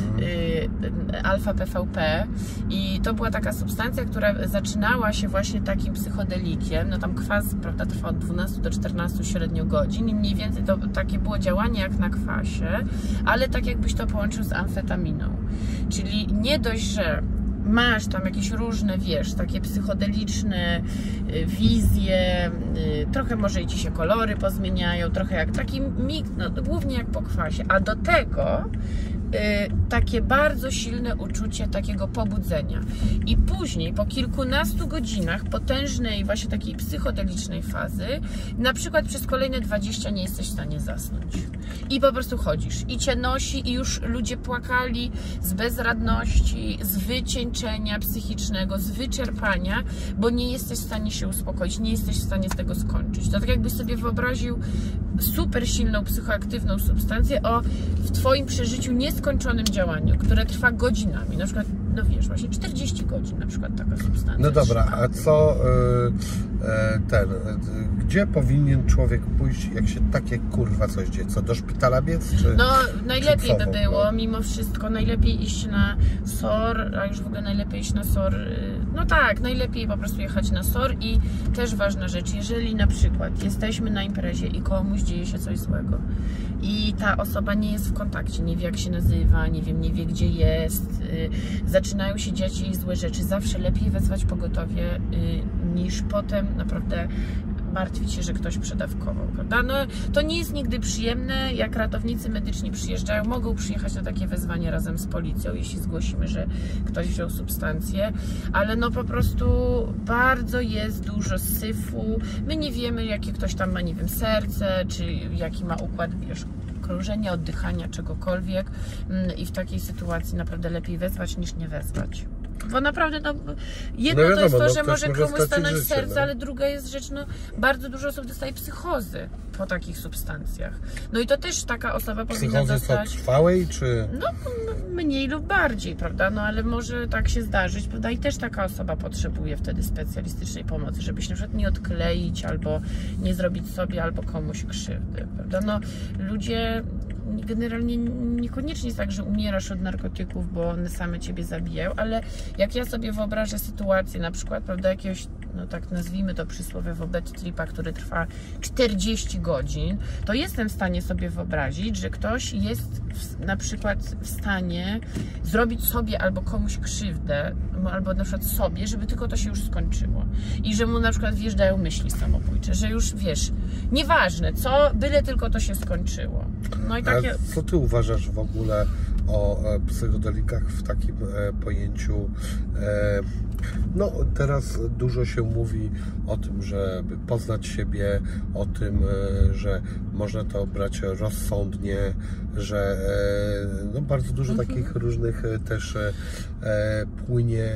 Alfa P V P i to była taka substancja, która zaczynała się właśnie takim psychodelikiem, no tam kwas, prawda, trwa od dwunastu do czternastu średnio godzin i mniej więcej to takie było działanie jak na kwasie, ale tak jakbyś to połączył z amfetaminą, czyli nie dość, że masz tam jakieś różne, wiesz, takie psychodeliczne wizje, trochę może i ci się kolory pozmieniają, trochę jak taki mix, no głównie jak po kwasie, a do tego takie bardzo silne uczucie takiego pobudzenia. I później, po kilkunastu godzinach potężnej, właśnie takiej psychodelicznej fazy, na przykład przez kolejne dwadzieścia nie jesteś w stanie zasnąć. I po prostu chodzisz. I cię nosi i już ludzie płakali z bezradności, z wycieńczenia psychicznego, z wyczerpania, bo nie jesteś w stanie się uspokoić, nie jesteś w stanie z tego skończyć. To tak jakbyś sobie wyobraził super silną, psychoaktywną substancję o w twoim przeżyciu nieskończonym działaniu, które trwa godzinami, na przykład, no wiesz, właśnie czterdzieści godzin na przykład taka substancja. No dobra, a co yy, ten, yy, gdzie powinien człowiek pójść, jak się takie kurwa coś dzieje? Co, do szpitala biec? Czy, no najlepiej czy by było, mimo wszystko, najlepiej iść na S O R, a już w ogóle najlepiej iść na S O R, yy, no tak, najlepiej po prostu jechać na S O R i też ważna rzecz, jeżeli na przykład jesteśmy na imprezie i komuś dzieje się coś złego i ta osoba nie jest w kontakcie, nie wie jak się nazywa, nie wiem, nie wie gdzie jest, yy, zaczynają się dziać jej złe rzeczy, zawsze lepiej wezwać pogotowie yy, niż potem naprawdę martwić się, że ktoś przedawkował, prawda? No, to nie jest nigdy przyjemne, jak ratownicy medyczni przyjeżdżają, mogą przyjechać na takie wezwanie razem z policją, jeśli zgłosimy, że ktoś wziął substancję, ale no po prostu bardzo jest dużo syfu, my nie wiemy, jakie ktoś tam ma, nie wiem, serce, czy jaki ma układ, wiesz, krążenia, oddychania, czegokolwiek i w takiej sytuacji naprawdę lepiej wezwać niż nie wezwać. Bo naprawdę, no, jedno no wiadomo, to jest to, że no, może komuś stanąć życie, serce, no. Ale druga jest rzecz, no, bardzo dużo osób dostaje psychozy po takich substancjach. No i to też taka osoba powinna psychozy dostać... Psychozy trwałej, czy...? No, mniej lub bardziej, prawda, no ale może tak się zdarzyć, prawda, i też taka osoba potrzebuje wtedy specjalistycznej pomocy, żeby się na przykład nie odkleić, albo nie zrobić sobie, albo komuś krzywdy, prawda, no, ludzie... Generalnie niekoniecznie jest tak, że umierasz od narkotyków, bo one same ciebie zabijają, ale jak ja sobie wyobrażę sytuację, na przykład, prawda, jakiegoś, no tak nazwijmy to przysłowiowo bad tripa, który trwa czterdzieści godzin, to jestem w stanie sobie wyobrazić, że ktoś jest w, na przykład w stanie zrobić sobie albo komuś krzywdę, albo na przykład sobie, żeby tylko to się już skończyło. I że mu na przykład wjeżdżają myśli samobójcze, że już wiesz, nieważne co, byle tylko to się skończyło. No i takie... A co ty uważasz w ogóle o psychodelikach w takim pojęciu. No, teraz dużo się mówi o tym, żeby poznać siebie, o tym, że można to brać rozsądnie, że no, bardzo dużo mhm. takich różnych też płynie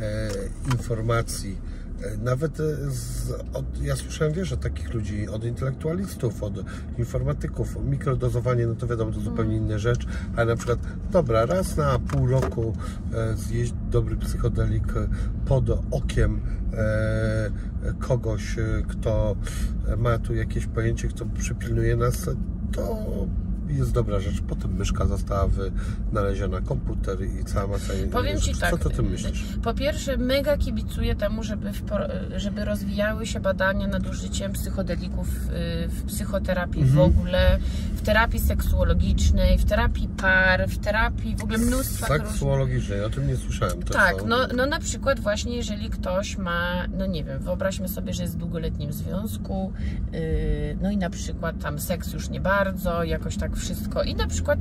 informacji. Nawet z, od, ja słyszałem, wiesz, od takich ludzi, od intelektualistów, od informatyków. Mikrodozowanie, no to wiadomo, to zupełnie inna rzecz, ale na przykład, dobra, raz na pół roku e, zjeść dobry psychodelik pod okiem e, kogoś, kto ma tu jakieś pojęcie, kto przypilnuje nas, to jest dobra rzecz. Potem myszka została wynaleziona, komputer i cała masa innych Powiem Ci rzeczy. tak, Co ty o tym myślisz? Po pierwsze, mega kibicuję temu, żeby, w, żeby rozwijały się badania nad użyciem psychodelików w psychoterapii mhm. w ogóle, w terapii seksuologicznej, w terapii par, w terapii w ogóle mnóstwa seksuologicznej, o tym nie słyszałem. To tak, co? no, no na przykład właśnie jeżeli ktoś ma, no nie wiem, wyobraźmy sobie, że jest w długoletnim związku, yy, no i na przykład tam seks już nie bardzo, jakoś tak wszystko i na przykład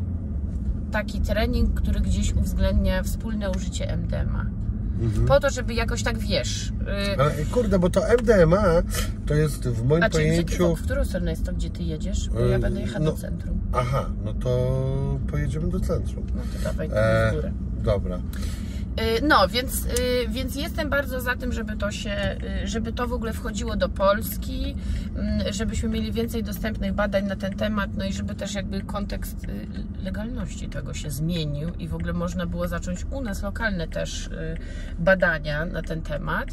taki trening, który gdzieś uwzględnia wspólne użycie M D M A. Mhm. Po to, żeby jakoś tak, wiesz... Yy... Ale kurde, bo to M D M A to jest w moim A pojęciu... A w którą stronę jest to, gdzie ty jedziesz? Bo ja będę jechać no, do centrum. Aha, no to pojedziemy do centrum. No to dawaj e, w górę. Dobra. No, więc, więc jestem bardzo za tym, żeby to się, żeby to w ogóle wchodziło do Polski, żebyśmy mieli więcej dostępnych badań na ten temat, no i żeby też jakby kontekst legalności tego się zmienił i w ogóle można było zacząć u nas lokalne też badania na ten temat.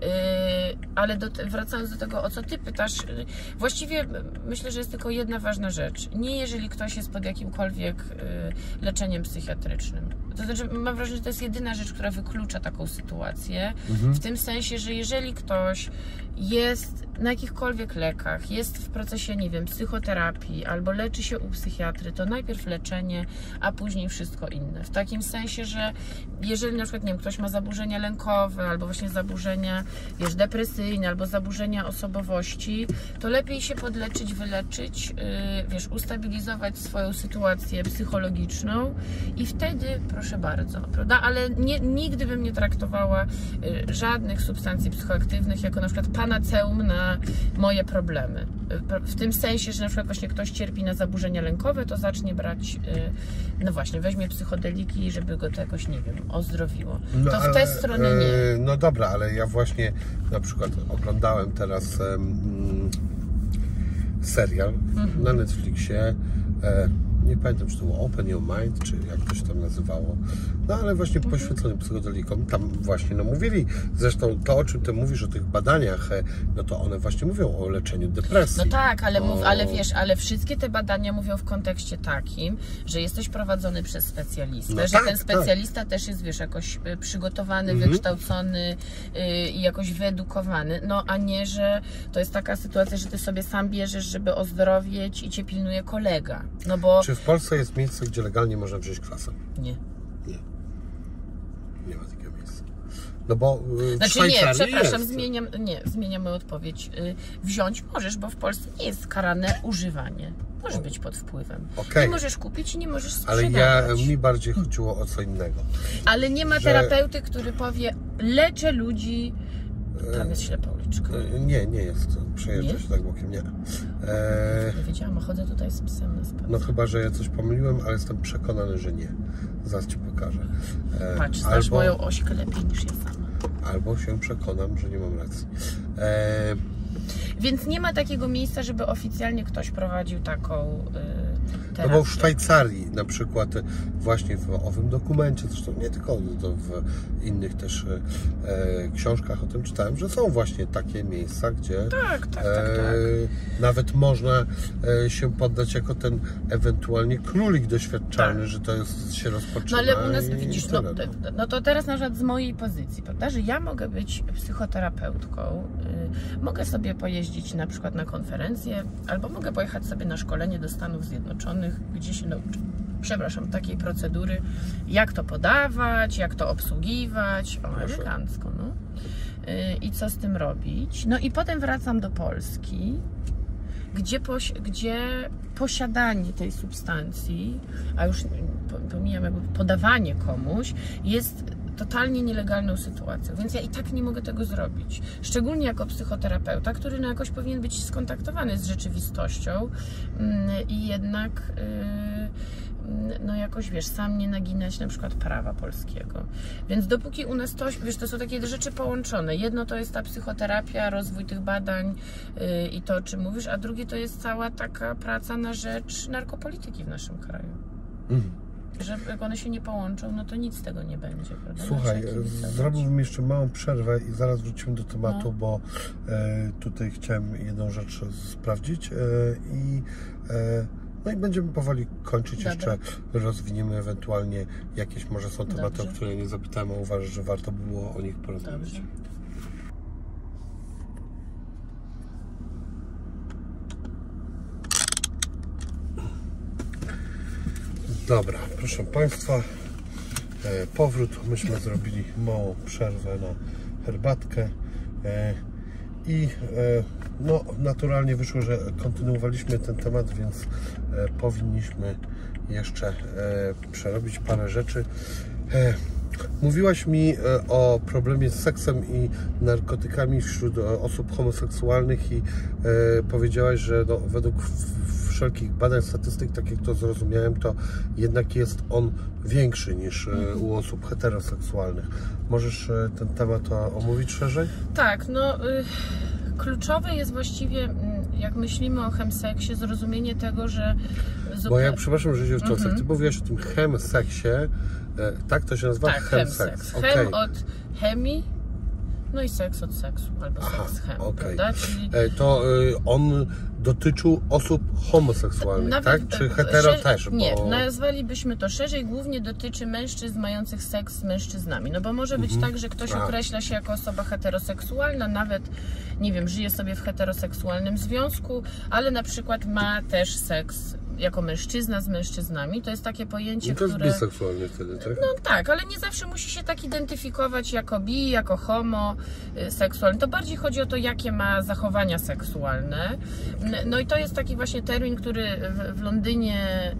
Ale do, wracając do tego, o co ty pytasz, właściwie myślę, że jest tylko jedna ważna rzecz. Nie jeżeli ktoś jest pod jakimkolwiek leczeniem psychiatrycznym. To znaczy, mam wrażenie, że to jest jedyna rzecz, która wyklucza taką sytuację, mhm. w tym sensie, że jeżeli ktoś jest na jakichkolwiek lekach, jest w procesie, nie wiem, psychoterapii albo leczy się u psychiatry, to najpierw leczenie, a później wszystko inne. W takim sensie, że jeżeli na przykład, nie wiem, ktoś ma zaburzenia lękowe albo właśnie zaburzenia, wiesz, depresyjne albo zaburzenia osobowości, to lepiej się podleczyć, wyleczyć, yy, wiesz, ustabilizować swoją sytuację psychologiczną i wtedy, proszę bardzo, prawda? Ale nie, nigdy bym nie traktowała yy, żadnych substancji psychoaktywnych jako na przykład panaceum na moje problemy. W tym sensie, że na przykład właśnie ktoś cierpi na zaburzenia lękowe, to zacznie brać, no właśnie, weźmie psychodeliki, żeby go to jakoś, nie wiem, ozdrowiło. No, to w ale, tę stronę nie. No dobra, ale ja właśnie na przykład oglądałem teraz um, serial mhm. na Netflixie, e, nie pamiętam, czy to było Open Your Mind, czy jak to się tam nazywało, no ale właśnie mhm. poświęcony psychodelikom, tam właśnie no mówili, zresztą to, o czym ty mówisz, o tych badaniach, no to one właśnie mówią o leczeniu depresji. No tak, ale, o... mów, ale wiesz, ale wszystkie te badania mówią w kontekście takim, że jesteś prowadzony przez specjalistę, no że tak, ten specjalista tak. też jest, wiesz, jakoś przygotowany, mhm. wykształcony yy, i jakoś wyedukowany, no a nie, że to jest taka sytuacja, że ty sobie sam bierzesz, żeby ozdrowieć i cię pilnuje kolega, no bo... Czy w Polsce jest miejsce, gdzie legalnie można wziąć klasę? Nie. Nie. Nie ma takiego miejsca. No bo w Znaczy nie, przepraszam, jest. zmieniam, nie, zmieniam moją odpowiedź. Wziąć możesz, bo w Polsce nie jest karane używanie. Możesz być pod wpływem. Okay. Nie możesz kupić i nie możesz sprzedawać. Ale ja, mi bardziej chodziło o co innego. Ale nie ma że... terapeuty, który powie, leczę ludzi. Tam jest ślepa uliczka. Nie, nie jest. Przejeżdża nie? się tak bokiem, nie. Eee, nie wiedziałam, a chodzę tutaj z psem na spacer. No chyba, że ja coś pomyliłem, ale jestem przekonany, że nie. Zaraz ci pokażę. Eee, Patrz, znasz albo, moją ośkę lepiej niż ja sama. Albo się przekonam, że nie mam racji. Eee, Więc nie ma takiego miejsca, żeby oficjalnie ktoś prowadził taką yy, terapię. No bo w Szwajcarii na przykład właśnie w owym dokumencie, zresztą nie tylko to w innych też e, książkach o tym czytałem, że są właśnie takie miejsca, gdzie tak, tak, tak, e, tak. nawet można e, się poddać jako ten ewentualnie królik doświadczalny, tak. że to jest, się rozpoczyna. No ale u nas widzisz, no, no to teraz na przykład z mojej pozycji, prawda, że ja mogę być psychoterapeutką, yy, mogę sobie pojeździć na przykład na konferencję, albo mogę pojechać sobie na szkolenie do Stanów Zjednoczonych, gdzie się nauczę, przepraszam, takiej procedury, jak to podawać, jak to obsługiwać, o, elegancko, no. Yy, I co z tym robić. No i potem wracam do Polski, gdzie, poś, gdzie posiadanie tej substancji, a już pomijam jakby podawanie komuś, jest totalnie nielegalną sytuacją, więc ja i tak nie mogę tego zrobić. Szczególnie jako psychoterapeuta, który no jakoś powinien być skontaktowany z rzeczywistością i jednak no jakoś, wiesz, sam nie naginać na przykład prawa polskiego. Więc dopóki u nas to, wiesz, to są takie rzeczy połączone. Jedno to jest ta psychoterapia, rozwój tych badań yy, i to, o czym mówisz, a drugie to jest cała taka praca na rzecz narkopolityki w naszym kraju. Mhm. Że jak one się nie połączą, no to nic z tego nie będzie, prawda? Słuchaj, zrobiłbym jeszcze małą przerwę i zaraz wrócimy do tematu, no. bo e, tutaj chciałem jedną rzecz sprawdzić e, i e, no i będziemy powoli kończyć. Dobra. Jeszcze rozwiniemy ewentualnie jakieś, może są tematy, Dobrze. o które nie zapytałem, a uważasz, że warto było o nich porozmawiać. Dobrze. Dobra, proszę Państwa, e, powrót. Myśmy zrobili małą przerwę na herbatkę e, i e, no, naturalnie wyszło, że kontynuowaliśmy ten temat, więc e, powinniśmy jeszcze e, przerobić parę rzeczy. E, Mówiłaś mi o problemie z seksem i narkotykami wśród osób homoseksualnych i e, powiedziałaś, że no, według wszelkich badań, statystyk, tak jak to zrozumiałem, to jednak jest on większy niż e, u osób heteroseksualnych. Możesz e, ten temat omówić szerzej? Tak, no y, kluczowe jest właściwie, jak myślimy o chemseksie, zrozumienie tego, że... Zupeł... Bo ja, przepraszam, że się wtrącę, mm-hmm. Ty mówiłaś o tym chemseksie, tak to się nazywa? Tak, chemseks. Chem okay. od chemii, no i seks od seksu, albo Aha, seks chem, okay. prawda? Czyli... To on dotyczył osób homoseksualnych, Nawet, tak? Czy hetero szerzej, też? Bo... Nie, nazwalibyśmy to szerzej, głównie dotyczy mężczyzn mających seks z mężczyznami. No bo może być mhm. tak, że ktoś A. określa się jako osoba heteroseksualna, nawet, nie wiem, żyje sobie w heteroseksualnym związku, ale na przykład ma też seks jako mężczyzna z mężczyznami. To jest takie pojęcie, no to które... jest biseksualny wtedy, tak? No tak, ale nie zawsze musi się tak identyfikować jako bi, jako homo, seksualny. To bardziej chodzi o to, jakie ma zachowania seksualne. No i to jest taki właśnie termin, który w, w Londynie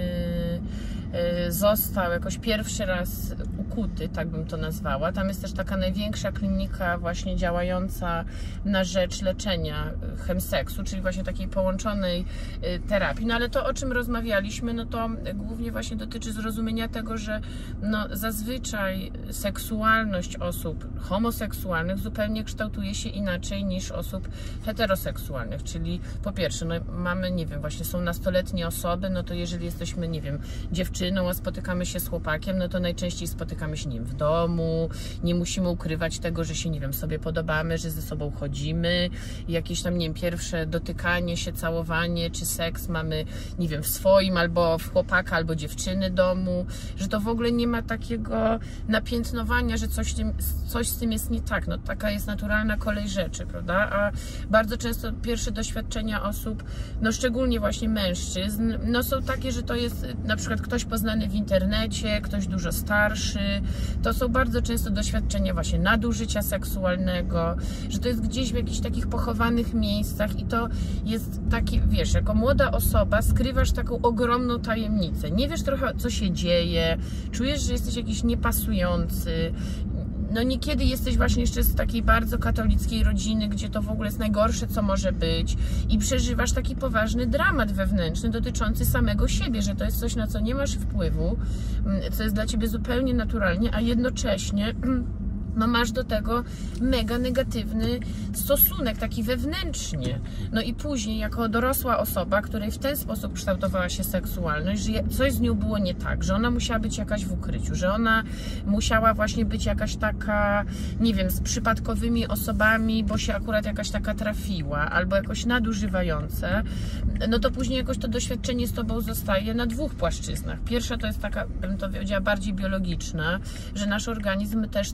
yy, yy, został jakoś pierwszy raz ukuty, tak bym to nazwała. Tam jest też taka największa klinika właśnie działająca na rzecz leczenia chemseksu, czyli właśnie takiej połączonej terapii. No ale to, o czym rozmawialiśmy, no to głównie właśnie dotyczy zrozumienia tego, że no zazwyczaj seksualność osób homoseksualnych zupełnie kształtuje się inaczej niż osób heteroseksualnych, czyli po pierwsze, no mamy, nie wiem, właśnie są nastoletnie osoby, no to jeżeli jesteśmy, nie wiem, dziewczyną, a spotykamy się z chłopakiem, no to najczęściej spotykamy się, nie wiem, w domu, nie musimy ukrywać tego, że się, nie wiem, sobie podobamy, że ze sobą chodzimy, jakieś tam, nie wiem, pierwsze dotykanie się, całowanie, czy seks mamy, nie wiem, w swoim, albo w chłopaka, albo dziewczyny domu, że to w ogóle nie ma takiego napiętnowania, że coś, tym, coś z tym jest nie tak, no taka jest naturalna kolej rzeczy, prawda, a bardzo często pierwsze doświadczenia osób, no szczególnie właśnie mężczyzn, no są takie, że to jest na przykład ktoś poznany w internecie, ktoś dużo starszy, to są bardzo często doświadczenia właśnie nadużycia seksualnego, że to jest gdzieś w jakichś takich pochowanych miejscach i to jest takie, wiesz, jako młoda osoba skrywasz taką ogromną tajemnicę, nie wiesz trochę, co się dzieje, czujesz, że jesteś jakiś niepasujący, no niekiedy jesteś właśnie jeszcze z takiej bardzo katolickiej rodziny, gdzie to w ogóle jest najgorsze, co może być i przeżywasz taki poważny dramat wewnętrzny dotyczący samego siebie, że to jest coś, na co nie masz wpływu, co jest dla ciebie zupełnie naturalnie, a jednocześnie no masz do tego mega negatywny stosunek, taki wewnętrznie. No i później, jako dorosła osoba, której w ten sposób kształtowała się seksualność, że coś z nią było nie tak, że ona musiała być jakaś w ukryciu, że ona musiała właśnie być jakaś taka, nie wiem, z przypadkowymi osobami, bo się akurat jakaś taka trafiła, albo jakoś nadużywające, no to później jakoś to doświadczenie z tobą zostaje na dwóch płaszczyznach. Pierwsza to jest taka, bym to powiedziała, bardziej biologiczna, że nasz organizm też trochę się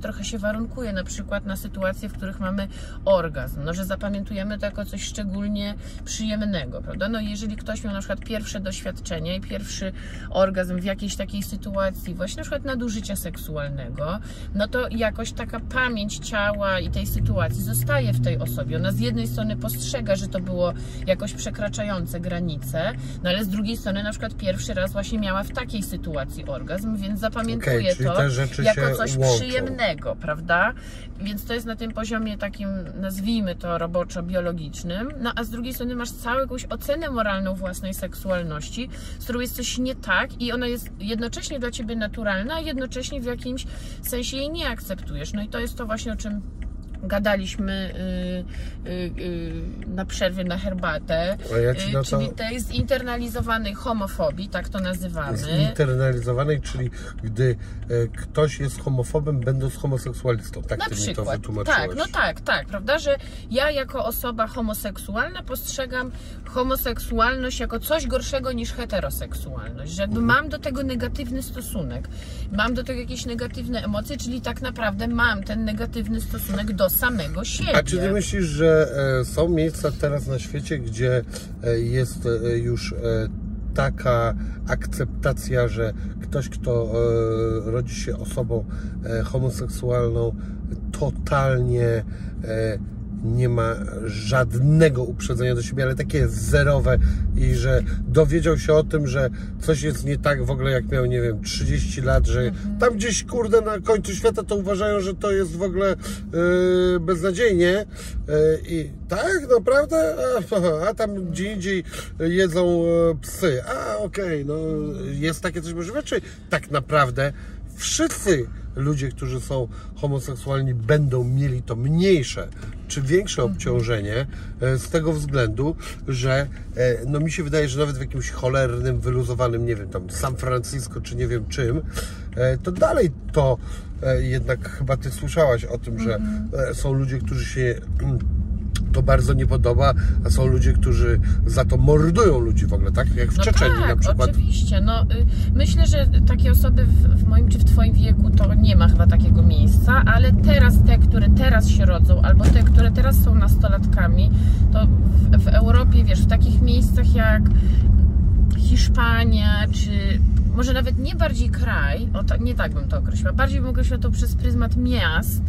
warunkuje na przykład na sytuacje, w których mamy orgazm, no, że zapamiętujemy to jako coś szczególnie przyjemnego, prawda? No jeżeli ktoś miał na przykład pierwsze doświadczenie i pierwszy orgazm w jakiejś takiej sytuacji, właśnie na przykład nadużycia seksualnego, no to jakoś taka pamięć ciała i tej sytuacji zostaje w tej osobie. Ona z jednej strony postrzega, że to było jakoś przekraczające granice, no ale z drugiej strony na przykład pierwszy raz właśnie miała w takiej sytuacji orgazm, więc zapamiętuje okay, to jako coś łączą. przyjemnego, prawda? Więc to jest na tym poziomie takim, nazwijmy to roboczo-biologicznym, no a z drugiej strony masz całą jakąś ocenę moralną własnej seksualności, z którą jest coś nie tak i ona jest jednocześnie dla ciebie naturalna, a jednocześnie w jakimś sensie jej nie akceptujesz. No i to jest to właśnie, o czym gadaliśmy yy, yy, yy, na przerwie na herbatę, ja ci yy, to... czyli tej zinternalizowanej homofobii, tak to nazywamy. Zinternalizowanej, czyli gdy e, ktoś jest homofobem, będąc homoseksualistą. Tak na ty przykład, mi to wytłumaczyłeś. tak, no tak, tak, prawda, że ja jako osoba homoseksualna postrzegam homoseksualność jako coś gorszego niż heteroseksualność, że jakby mhm. mam do tego negatywny stosunek, mam do tego jakieś negatywne emocje, czyli tak naprawdę mam ten negatywny stosunek do samego siebie. A czy ty myślisz, że e, są miejsca teraz na świecie, gdzie e, jest e, już e, taka akceptacja, że ktoś, kto e, rodzi się osobą e, homoseksualną, totalnie e, nie ma żadnego uprzedzenia do siebie, ale takie zerowe i że dowiedział się o tym, że coś jest nie tak w ogóle jak miał, nie wiem, trzydzieści lat, że mhm. tam gdzieś, kurde, na końcu świata to uważają, że to jest w ogóle yy, beznadziejnie yy, i tak naprawdę, a, a tam gdzie indziej jedzą yy, psy, a okej, okay, no jest takie coś możliwe, czy tak naprawdę wszyscy ludzie, którzy są homoseksualni, będą mieli to mniejsze czy większe obciążenie z tego względu, że no mi się wydaje, że nawet w jakimś cholernym, wyluzowanym, nie wiem, tam San Francisco, czy nie wiem czym, to dalej to jednak chyba ty słyszałaś o tym, że mm-hmm. są ludzie, którzy się to bardzo nie podoba, a są ludzie, którzy za to mordują ludzi w ogóle, tak? Jak w no Czeczenii tak, na przykład. Oczywiście. No, y, myślę, że takie osoby w, w moim czy w twoim wieku to nie ma chyba takiego miejsca, ale teraz te, które teraz się rodzą, albo te, które teraz są nastolatkami, to w, w Europie, wiesz, w takich miejscach jak Hiszpania, czy może nawet nie bardziej kraj, o ta, nie tak bym to określiła, bardziej bym określiła to przez pryzmat miast.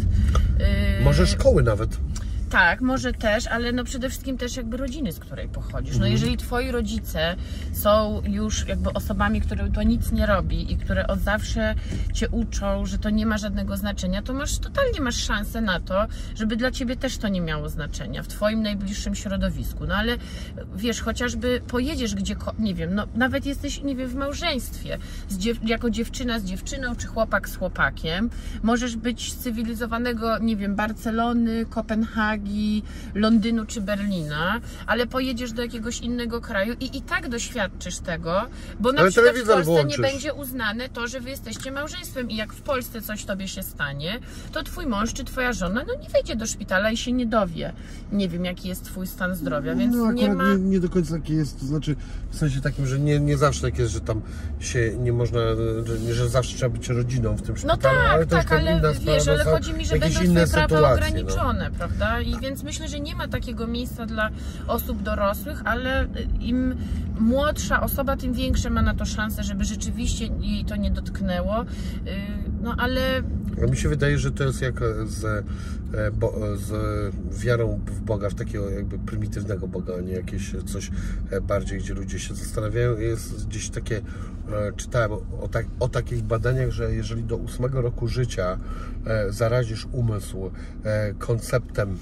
Yy, może szkoły nawet. Tak, może też, ale no przede wszystkim też jakby rodziny, z której pochodzisz. No jeżeli twoi rodzice są już jakby osobami, które to nic nie robi i które od zawsze cię uczą, że to nie ma żadnego znaczenia, to masz totalnie masz szansę na to, żeby dla ciebie też to nie miało znaczenia w twoim najbliższym środowisku. No ale wiesz, chociażby pojedziesz gdzie, nie wiem, no nawet jesteś, nie wiem, w małżeństwie, z dziew jako dziewczyna z dziewczyną, czy chłopak z chłopakiem, możesz być z cywilizowanego, nie wiem, Barcelony, Kopenhagi, Londynu czy Berlina, ale pojedziesz do jakiegoś innego kraju i i tak doświadczysz tego, bo na ale przykład w Polsce włączysz. nie będzie uznane to, że wy jesteście małżeństwem i jak w Polsce coś tobie się stanie, to twój mąż czy twoja żona no nie wejdzie do szpitala i się nie dowie. Nie wiem, jaki jest twój stan zdrowia, więc no, nie ma... Nie, nie do końca takie jest, to znaczy w sensie takim, że nie, nie zawsze tak jest, że tam się nie można, że, że zawsze trzeba być rodziną w tym szpitalu, no tak, ale to tak, ale inna wiesz, sprawa, ale chodzi mi, że będą twoje prawa ograniczone, no. prawda? I więc myślę, że nie ma takiego miejsca dla osób dorosłych, ale im młodsza osoba, tym większe ma na to szanse, żeby rzeczywiście jej to nie dotknęło. No ale... A mi się wydaje, że to jest jak z, bo, z wiarą w Boga, w takiego jakby prymitywnego Boga, a nie jakieś coś bardziej, gdzie ludzie się zastanawiają. Jest gdzieś takie, czytałem o, tak, o takich badaniach, że jeżeli do ósmego roku życia zarazisz umysł konceptem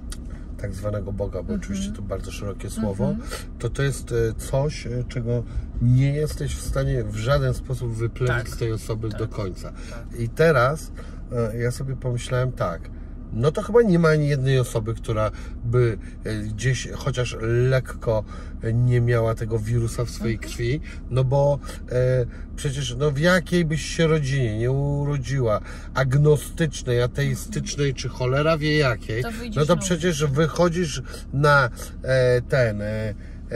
tak zwanego Boga, bo mm-hmm. oczywiście to bardzo szerokie słowo, mm-hmm. to to jest coś, czego nie jesteś w stanie w żaden sposób wyplewić tak. z tej osoby tak. do końca. Tak. I teraz ja sobie pomyślałem tak, no to chyba nie ma ani jednej osoby, która by gdzieś chociaż lekko nie miała tego wirusa w swojej okay. krwi, no bo e, przecież no w jakiej byś się rodzinie nie urodziła, agnostycznej, ateistycznej, czy cholera wie jakiej, to no to przecież wychodzisz na e, ten, e,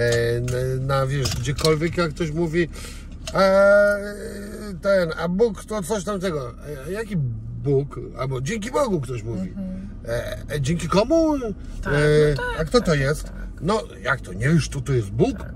na, na wiesz, gdziekolwiek jak ktoś mówi, a ten, a Bóg to coś tamtego. Jaki Bóg, albo dzięki Bogu ktoś mówi. Mhm. E, e, dzięki komu? Tak, e, no tak, a kto tak, to jest? Tak. No jak to, nie wiesz, to to jest Bóg? Tak.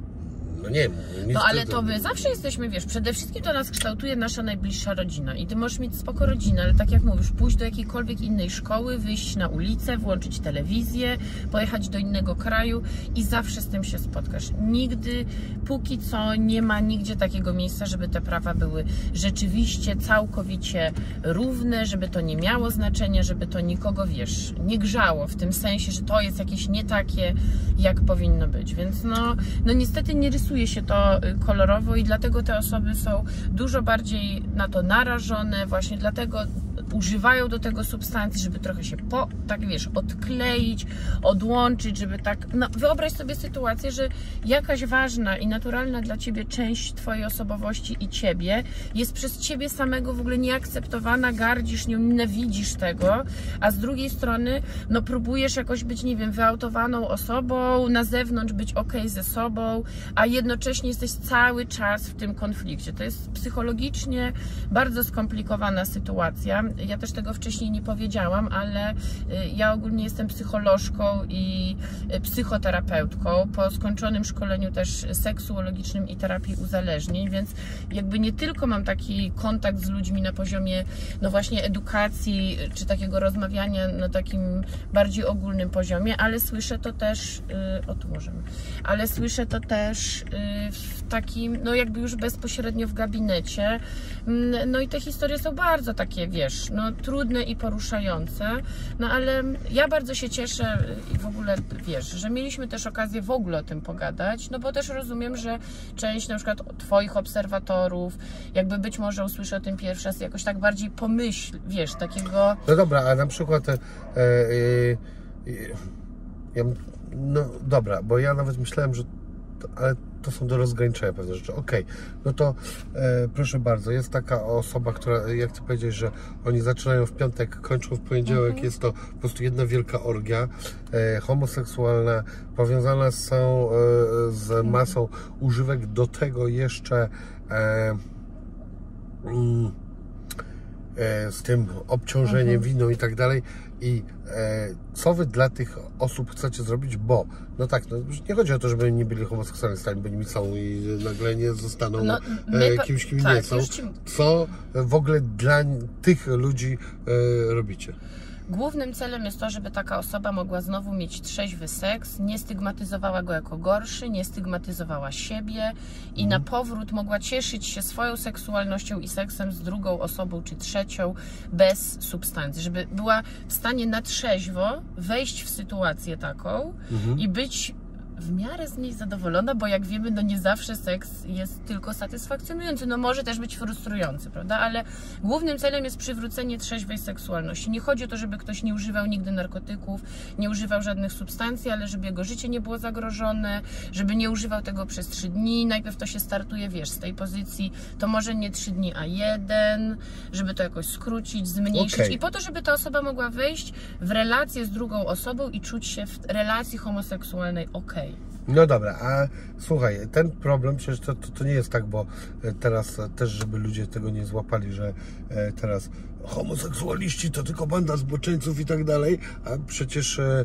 No nie wiem. No ale to my zawsze jesteśmy, wiesz, przede wszystkim to nas kształtuje nasza najbliższa rodzina i ty możesz mieć spoko rodzinę, ale tak jak mówisz, pójść do jakiejkolwiek innej szkoły, wyjść na ulicę, włączyć telewizję, pojechać do innego kraju i zawsze z tym się spotkasz. Nigdy, póki co nie ma nigdzie takiego miejsca, żeby te prawa były rzeczywiście całkowicie równe, żeby to nie miało znaczenia, żeby to nikogo, wiesz, nie grzało w tym sensie, że to jest jakieś nie takie, jak powinno być, więc no, no niestety nie rysuje się to kolorowo i dlatego te osoby są dużo bardziej na to narażone, właśnie dlatego używają do tego substancji, żeby trochę się po, tak wiesz, odkleić, odłączyć, żeby tak, no wyobraź sobie sytuację, że jakaś ważna i naturalna dla ciebie część twojej osobowości i ciebie jest przez ciebie samego w ogóle nieakceptowana, gardzisz nią, nienawidzisz tego, a z drugiej strony, no próbujesz jakoś być, nie wiem, wyautowaną osobą, na zewnątrz być okej ze sobą, a jednocześnie jesteś cały czas w tym konflikcie. To jest psychologicznie bardzo skomplikowana sytuacja. Ja też tego wcześniej nie powiedziałam, ale ja ogólnie jestem psycholożką i psychoterapeutką po skończonym szkoleniu też seksuologicznym i terapii uzależnień, więc jakby nie tylko mam taki kontakt z ludźmi na poziomie no właśnie edukacji, czy takiego rozmawiania na takim bardziej ogólnym poziomie, ale słyszę to też, o tu możemy, ale słyszę to też w takim, no jakby już bezpośrednio w gabinecie, no i te historie są bardzo takie, wiesz, no trudne i poruszające, no ale ja bardzo się cieszę i w ogóle, wiesz, że mieliśmy też okazję w ogóle o tym pogadać, no bo też rozumiem, że część na przykład twoich obserwatorów jakby być może usłyszy o tym pierwszy raz, jakoś tak bardziej pomyśl, wiesz, takiego... No dobra, a na przykład e, e, e, ja, no dobra, bo ja nawet myślałem, że to, ale to są do rozgraniczenia pewne rzeczy. Okej, okay. No to e, proszę bardzo, jest taka osoba, która, jak ty powiedziałeś, że oni zaczynają w piątek, kończą w poniedziałek, mhm. Jest to po prostu jedna wielka orgia e, homoseksualna, powiązana są e, z masą używek, do tego jeszcze e, mm, e, z tym obciążeniem mhm. winą i tak dalej. I e, co wy dla tych osób chcecie zrobić, bo no tak, no, nie chodzi o to, żeby nie byli homoseksualistami, bo nimi są i nagle nie zostaną no, e, kimś, kim tak, nie są. Ci... Co w ogóle dla tych ludzi e, robicie? Głównym celem jest to, żeby taka osoba mogła znowu mieć trzeźwy seks, nie stygmatyzowała go jako gorszy, nie stygmatyzowała siebie i na powrót mogła cieszyć się swoją seksualnością i seksem z drugą osobą czy trzecią bez substancji, żeby była w stanie na trzeźwo wejść w sytuację taką mhm. i być w miarę z niej zadowolona, bo jak wiemy, no nie zawsze seks jest tylko satysfakcjonujący, no może też być frustrujący, prawda, ale głównym celem jest przywrócenie trzeźwej seksualności. Nie chodzi o to, żeby ktoś nie używał nigdy narkotyków, nie używał żadnych substancji, ale żeby jego życie nie było zagrożone, żeby nie używał tego przez trzy dni, najpierw to się startuje, wiesz, z tej pozycji, to może nie trzy dni, a jeden, żeby to jakoś skrócić, zmniejszyć okay. I po to, żeby ta osoba mogła wejść w relację z drugą osobą i czuć się w relacji homoseksualnej okej. No dobra, a słuchaj, ten problem przecież to, to, to nie jest tak, bo teraz też, żeby ludzie tego nie złapali, że teraz homoseksualiści to tylko banda zboczeńców i tak dalej, a przecież e,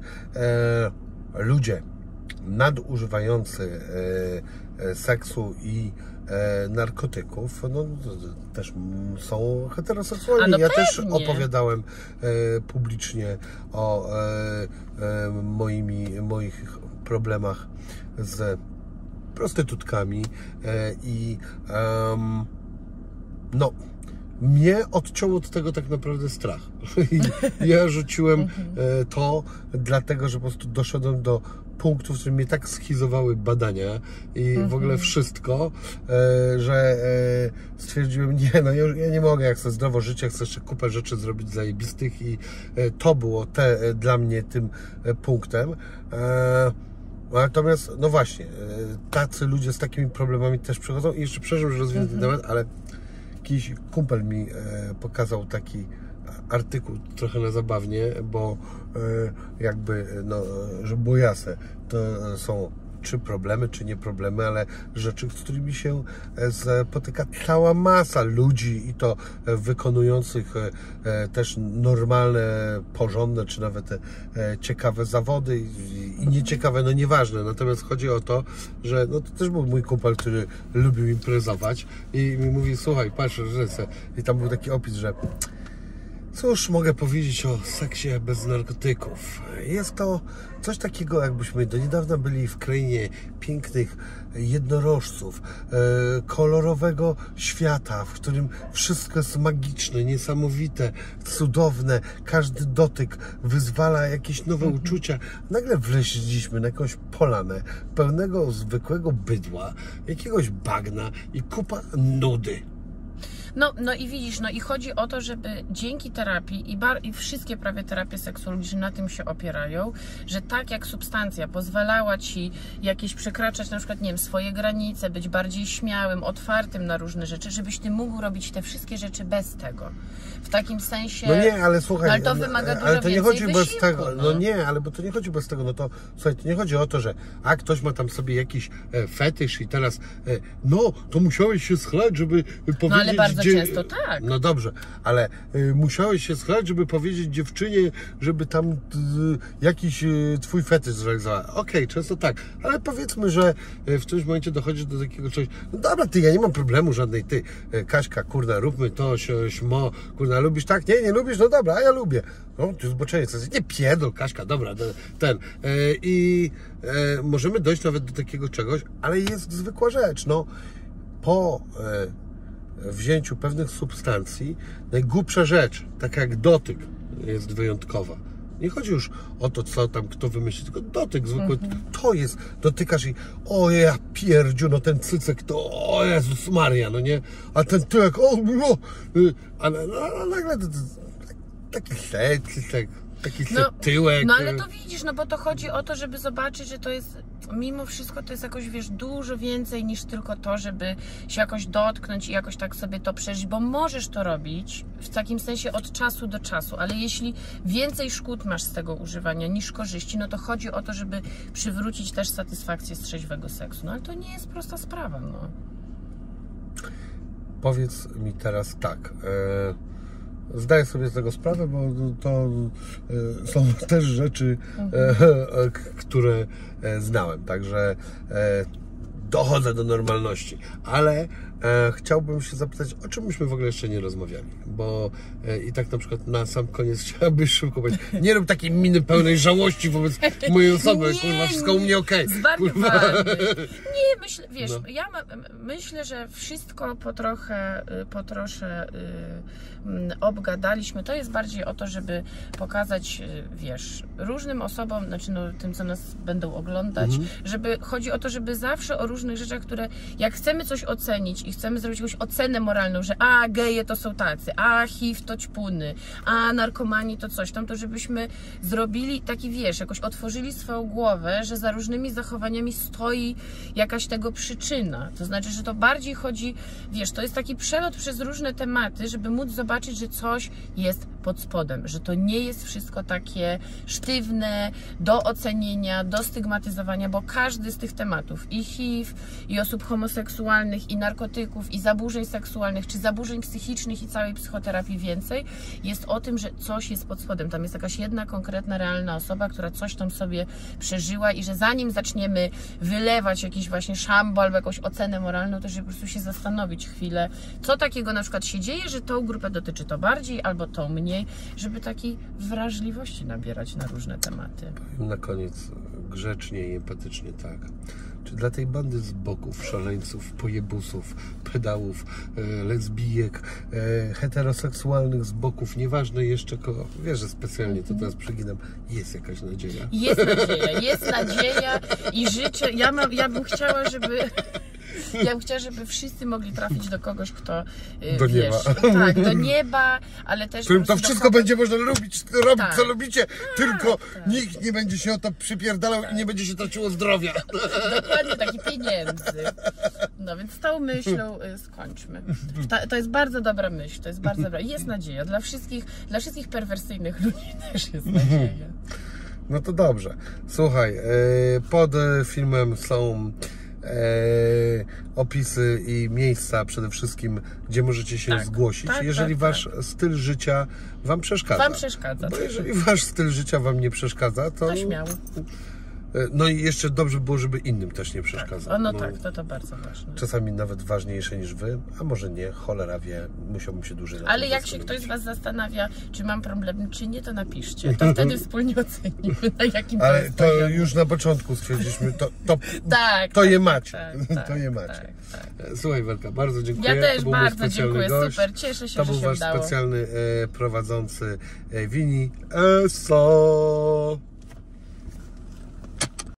ludzie nadużywający e, seksu i e, narkotyków, no też są heteroseksualni. No ja pewnie. też opowiadałem e, publicznie o e, e, moimi, moich problemach z prostytutkami e, i um, no mnie odciął od tego tak naprawdę strach. I ja rzuciłem e, to dlatego, że po prostu doszedłem do punktu, w którym mnie tak schizowały badania i w ogóle wszystko, e, że e, stwierdziłem, nie, no ja, ja nie mogę, jak chcę zdrowo żyć, chcę jeszcze kupę rzeczy zrobić zajebistych i e, to było te, e, dla mnie tym e, punktem. E, Natomiast, no właśnie, tacy ludzie z takimi problemami też przychodzą i jeszcze przepraszam, że rozwinę ten temat, ale jakiś kumpel mi pokazał taki artykuł trochę na zabawnie, bo jakby, no, żeby było jasne, to są czy problemy, czy nie problemy, ale rzeczy, z którymi się spotyka cała masa ludzi i to wykonujących też normalne, porządne, czy nawet ciekawe zawody i nieciekawe, no nieważne. Natomiast chodzi o to, że no to też był mój kumpel, który lubił imprezować i mi mówi, słuchaj, patrz, że i tam był taki opis, że cóż mogę powiedzieć o seksie bez narkotyków? Jest to coś takiego, jakbyśmy do niedawna byli w krainie pięknych jednorożców, e, kolorowego świata, w którym wszystko jest magiczne, niesamowite, cudowne. Każdy dotyk wyzwala jakieś nowe Mhm. uczucia. Nagle wleźliśmy na jakąś polanę pełnego zwykłego bydła, jakiegoś bagna i kupa nudy. No, no i widzisz, no i chodzi o to, żeby dzięki terapii i, bar, i wszystkie prawie terapie seksuologiczne na tym się opierają, że tak jak substancja pozwalała Ci jakieś przekraczać na przykład, nie wiem, swoje granice, być bardziej śmiałym, otwartym na różne rzeczy, żebyś Ty mógł robić te wszystkie rzeczy bez tego. W takim sensie... No nie, ale słuchaj, ale to wymaga dużo ale to nie więcej chodzi wysiłku, bez tego, no. no nie, ale bo to nie chodzi bez tego, no to słuchaj, to nie chodzi o to, że a ktoś ma tam sobie jakiś e, fetysz i teraz, e, no, to musiałeś się schlać, żeby powiedzieć... No ale bardzo gdzie... często tak. No dobrze, ale e, musiałeś się schlać, żeby powiedzieć dziewczynie, żeby tam e, jakiś e, twój fetysz zrealizowała. Okej, okay, często tak, ale powiedzmy, że e, w którymś momencie dochodzisz do takiego czegoś, no dobra, ty, ja nie mam problemu żadnej, ty, e, Kaśka, kurna, róbmy to, śmo, kurna, lubisz tak? Nie, nie lubisz? No dobra, a ja lubię. No, ty zboczenie, co nie pierdol, Kaśka, dobra, ten. E, I e, możemy dojść nawet do takiego czegoś, ale jest zwykła rzecz, no, po e, wzięciu pewnych substancji, najgłupsza rzecz, taka jak dotyk, jest wyjątkowa. Nie chodzi już o to, co tam kto wymyśli, tylko dotyk zwykły. Mhm. To jest, dotykasz i o ja pierdziu, no ten cycek to, o Jezus Maria, no nie? A ten tyłek, o, no, a, a, a nagle to, to, taki cycek, taki No, tyłek. no ale to widzisz, no bo to chodzi o to, żeby zobaczyć, że to jest, mimo wszystko to jest jakoś, wiesz, dużo więcej niż tylko to, żeby się jakoś dotknąć i jakoś tak sobie to przeżyć, bo możesz to robić w takim sensie od czasu do czasu, ale jeśli więcej szkód masz z tego używania niż korzyści, no to chodzi o to, żeby przywrócić też satysfakcję z trzeźwego seksu. No ale to nie jest prosta sprawa, no. Powiedz mi teraz tak, e... Zdaję sobie z tego sprawę, bo to e, są też rzeczy, e, które e, znałem, także e, dochodzę do normalności, ale e, chciałbym się zapytać, o czym myśmy w ogóle jeszcze nie rozmawiali, bo e, i tak na przykład na sam koniec chciałbyś szybko powiedzieć, nie rób takiej miny pełnej żałości wobec mojej osoby, nie, kurwa, wszystko u mnie okej. Okay. Zwariowany. Nie, myślę, wiesz, No. ja ma, myślę, że wszystko po trochę, po trosze y, obgadaliśmy. To jest bardziej o to, żeby pokazać, wiesz, różnym osobom, znaczy no, tym, co nas będą oglądać, Mhm. żeby chodzi o to, żeby zawsze o różnych rzeczach, które jak chcemy coś ocenić i chcemy zrobić jakąś ocenę moralną, że a, geje to są tacy, a, H I V to ćpuny, a, narkomani to coś tam, to żebyśmy zrobili taki, wiesz, jakoś otworzyli swoją głowę, że za różnymi zachowaniami stoi jakaś tego przyczyna. To znaczy, że to bardziej chodzi, wiesz, to jest taki przelot przez różne tematy, żeby móc zobaczyć, że coś jest pod spodem, że to nie jest wszystko takie sztywne do ocenienia, do stygmatyzowania, bo każdy z tych tematów, i H I V, i osób homoseksualnych, i narkotyków, i zaburzeń seksualnych, czy zaburzeń psychicznych i całej psychoterapii więcej, jest o tym, że coś jest pod spodem. Tam jest jakaś jedna konkretna, realna osoba, która coś tam sobie przeżyła i że zanim zaczniemy wylewać jakiś właśnie szambo albo jakąś ocenę moralną, to żeby po prostu się zastanowić chwilę, co takiego na przykład się dzieje, że tą grupę dotyczy to bardziej albo tą mniej, żeby takiej wrażliwości nabierać na różne tematy. Na koniec grzecznie i empatycznie, tak. Czy dla tej bandy z boków, szaleńców, pojebusów, pedałów, e, lesbijek, e, heteroseksualnych z boków, nieważne jeszcze kogo, wiesz, że specjalnie to teraz przeginam, jest jakaś nadzieja? Jest nadzieja, jest nadzieja i życzę, ja, mam, ja bym chciała, żeby... Ja bym chciała, żeby wszyscy mogli trafić do kogoś, kto, y, Do wiesz, nieba. tak, do nieba, ale też... Którym po to prostu do wszystko kogoś- będzie można lubić, robić, Tak. co lubicie, tylko tak. nikt nie będzie się o to przypierdalał i nie będzie się traciło zdrowia. Dokładnie, taki pieniędzy. No więc z tą myślą y, skończmy. Ta, to jest bardzo dobra myśl, to jest bardzo dobra. Jest nadzieja. Dla wszystkich, dla wszystkich perwersyjnych ludzi też jest nadzieja. No to dobrze. Słuchaj, pod filmem są opisy i miejsca przede wszystkim, gdzie możecie się tak, zgłosić, tak, jeżeli tak, wasz tak. styl życia wam przeszkadza. Wam przeszkadza. Bo jeżeli wasz styl życia wam nie przeszkadza, to... To śmiało. No i jeszcze dobrze było, żeby innym też nie przeszkadzał. Tak. O, no, no tak, to to bardzo ważne. Czasami nawet ważniejsze niż wy, a może nie, cholera wie, musiałbym się dłużej na Ale tym jak się zastanowić. ktoś z was zastanawia, czy mam problem, czy nie, to napiszcie. To wtedy wspólnie ocenimy, na jakim Ale jest to poziomie. już na początku stwierdziliśmy, to, to, Tak, to tak, je tak, macie. tak, to je tak, macie. tak, tak. Słuchaj, Werka, bardzo dziękuję. Ja też to był mój bardzo specjalny dziękuję, gość. super, cieszę się, To że był się wasz udało. specjalny e, prowadzący e, Wini. Eso!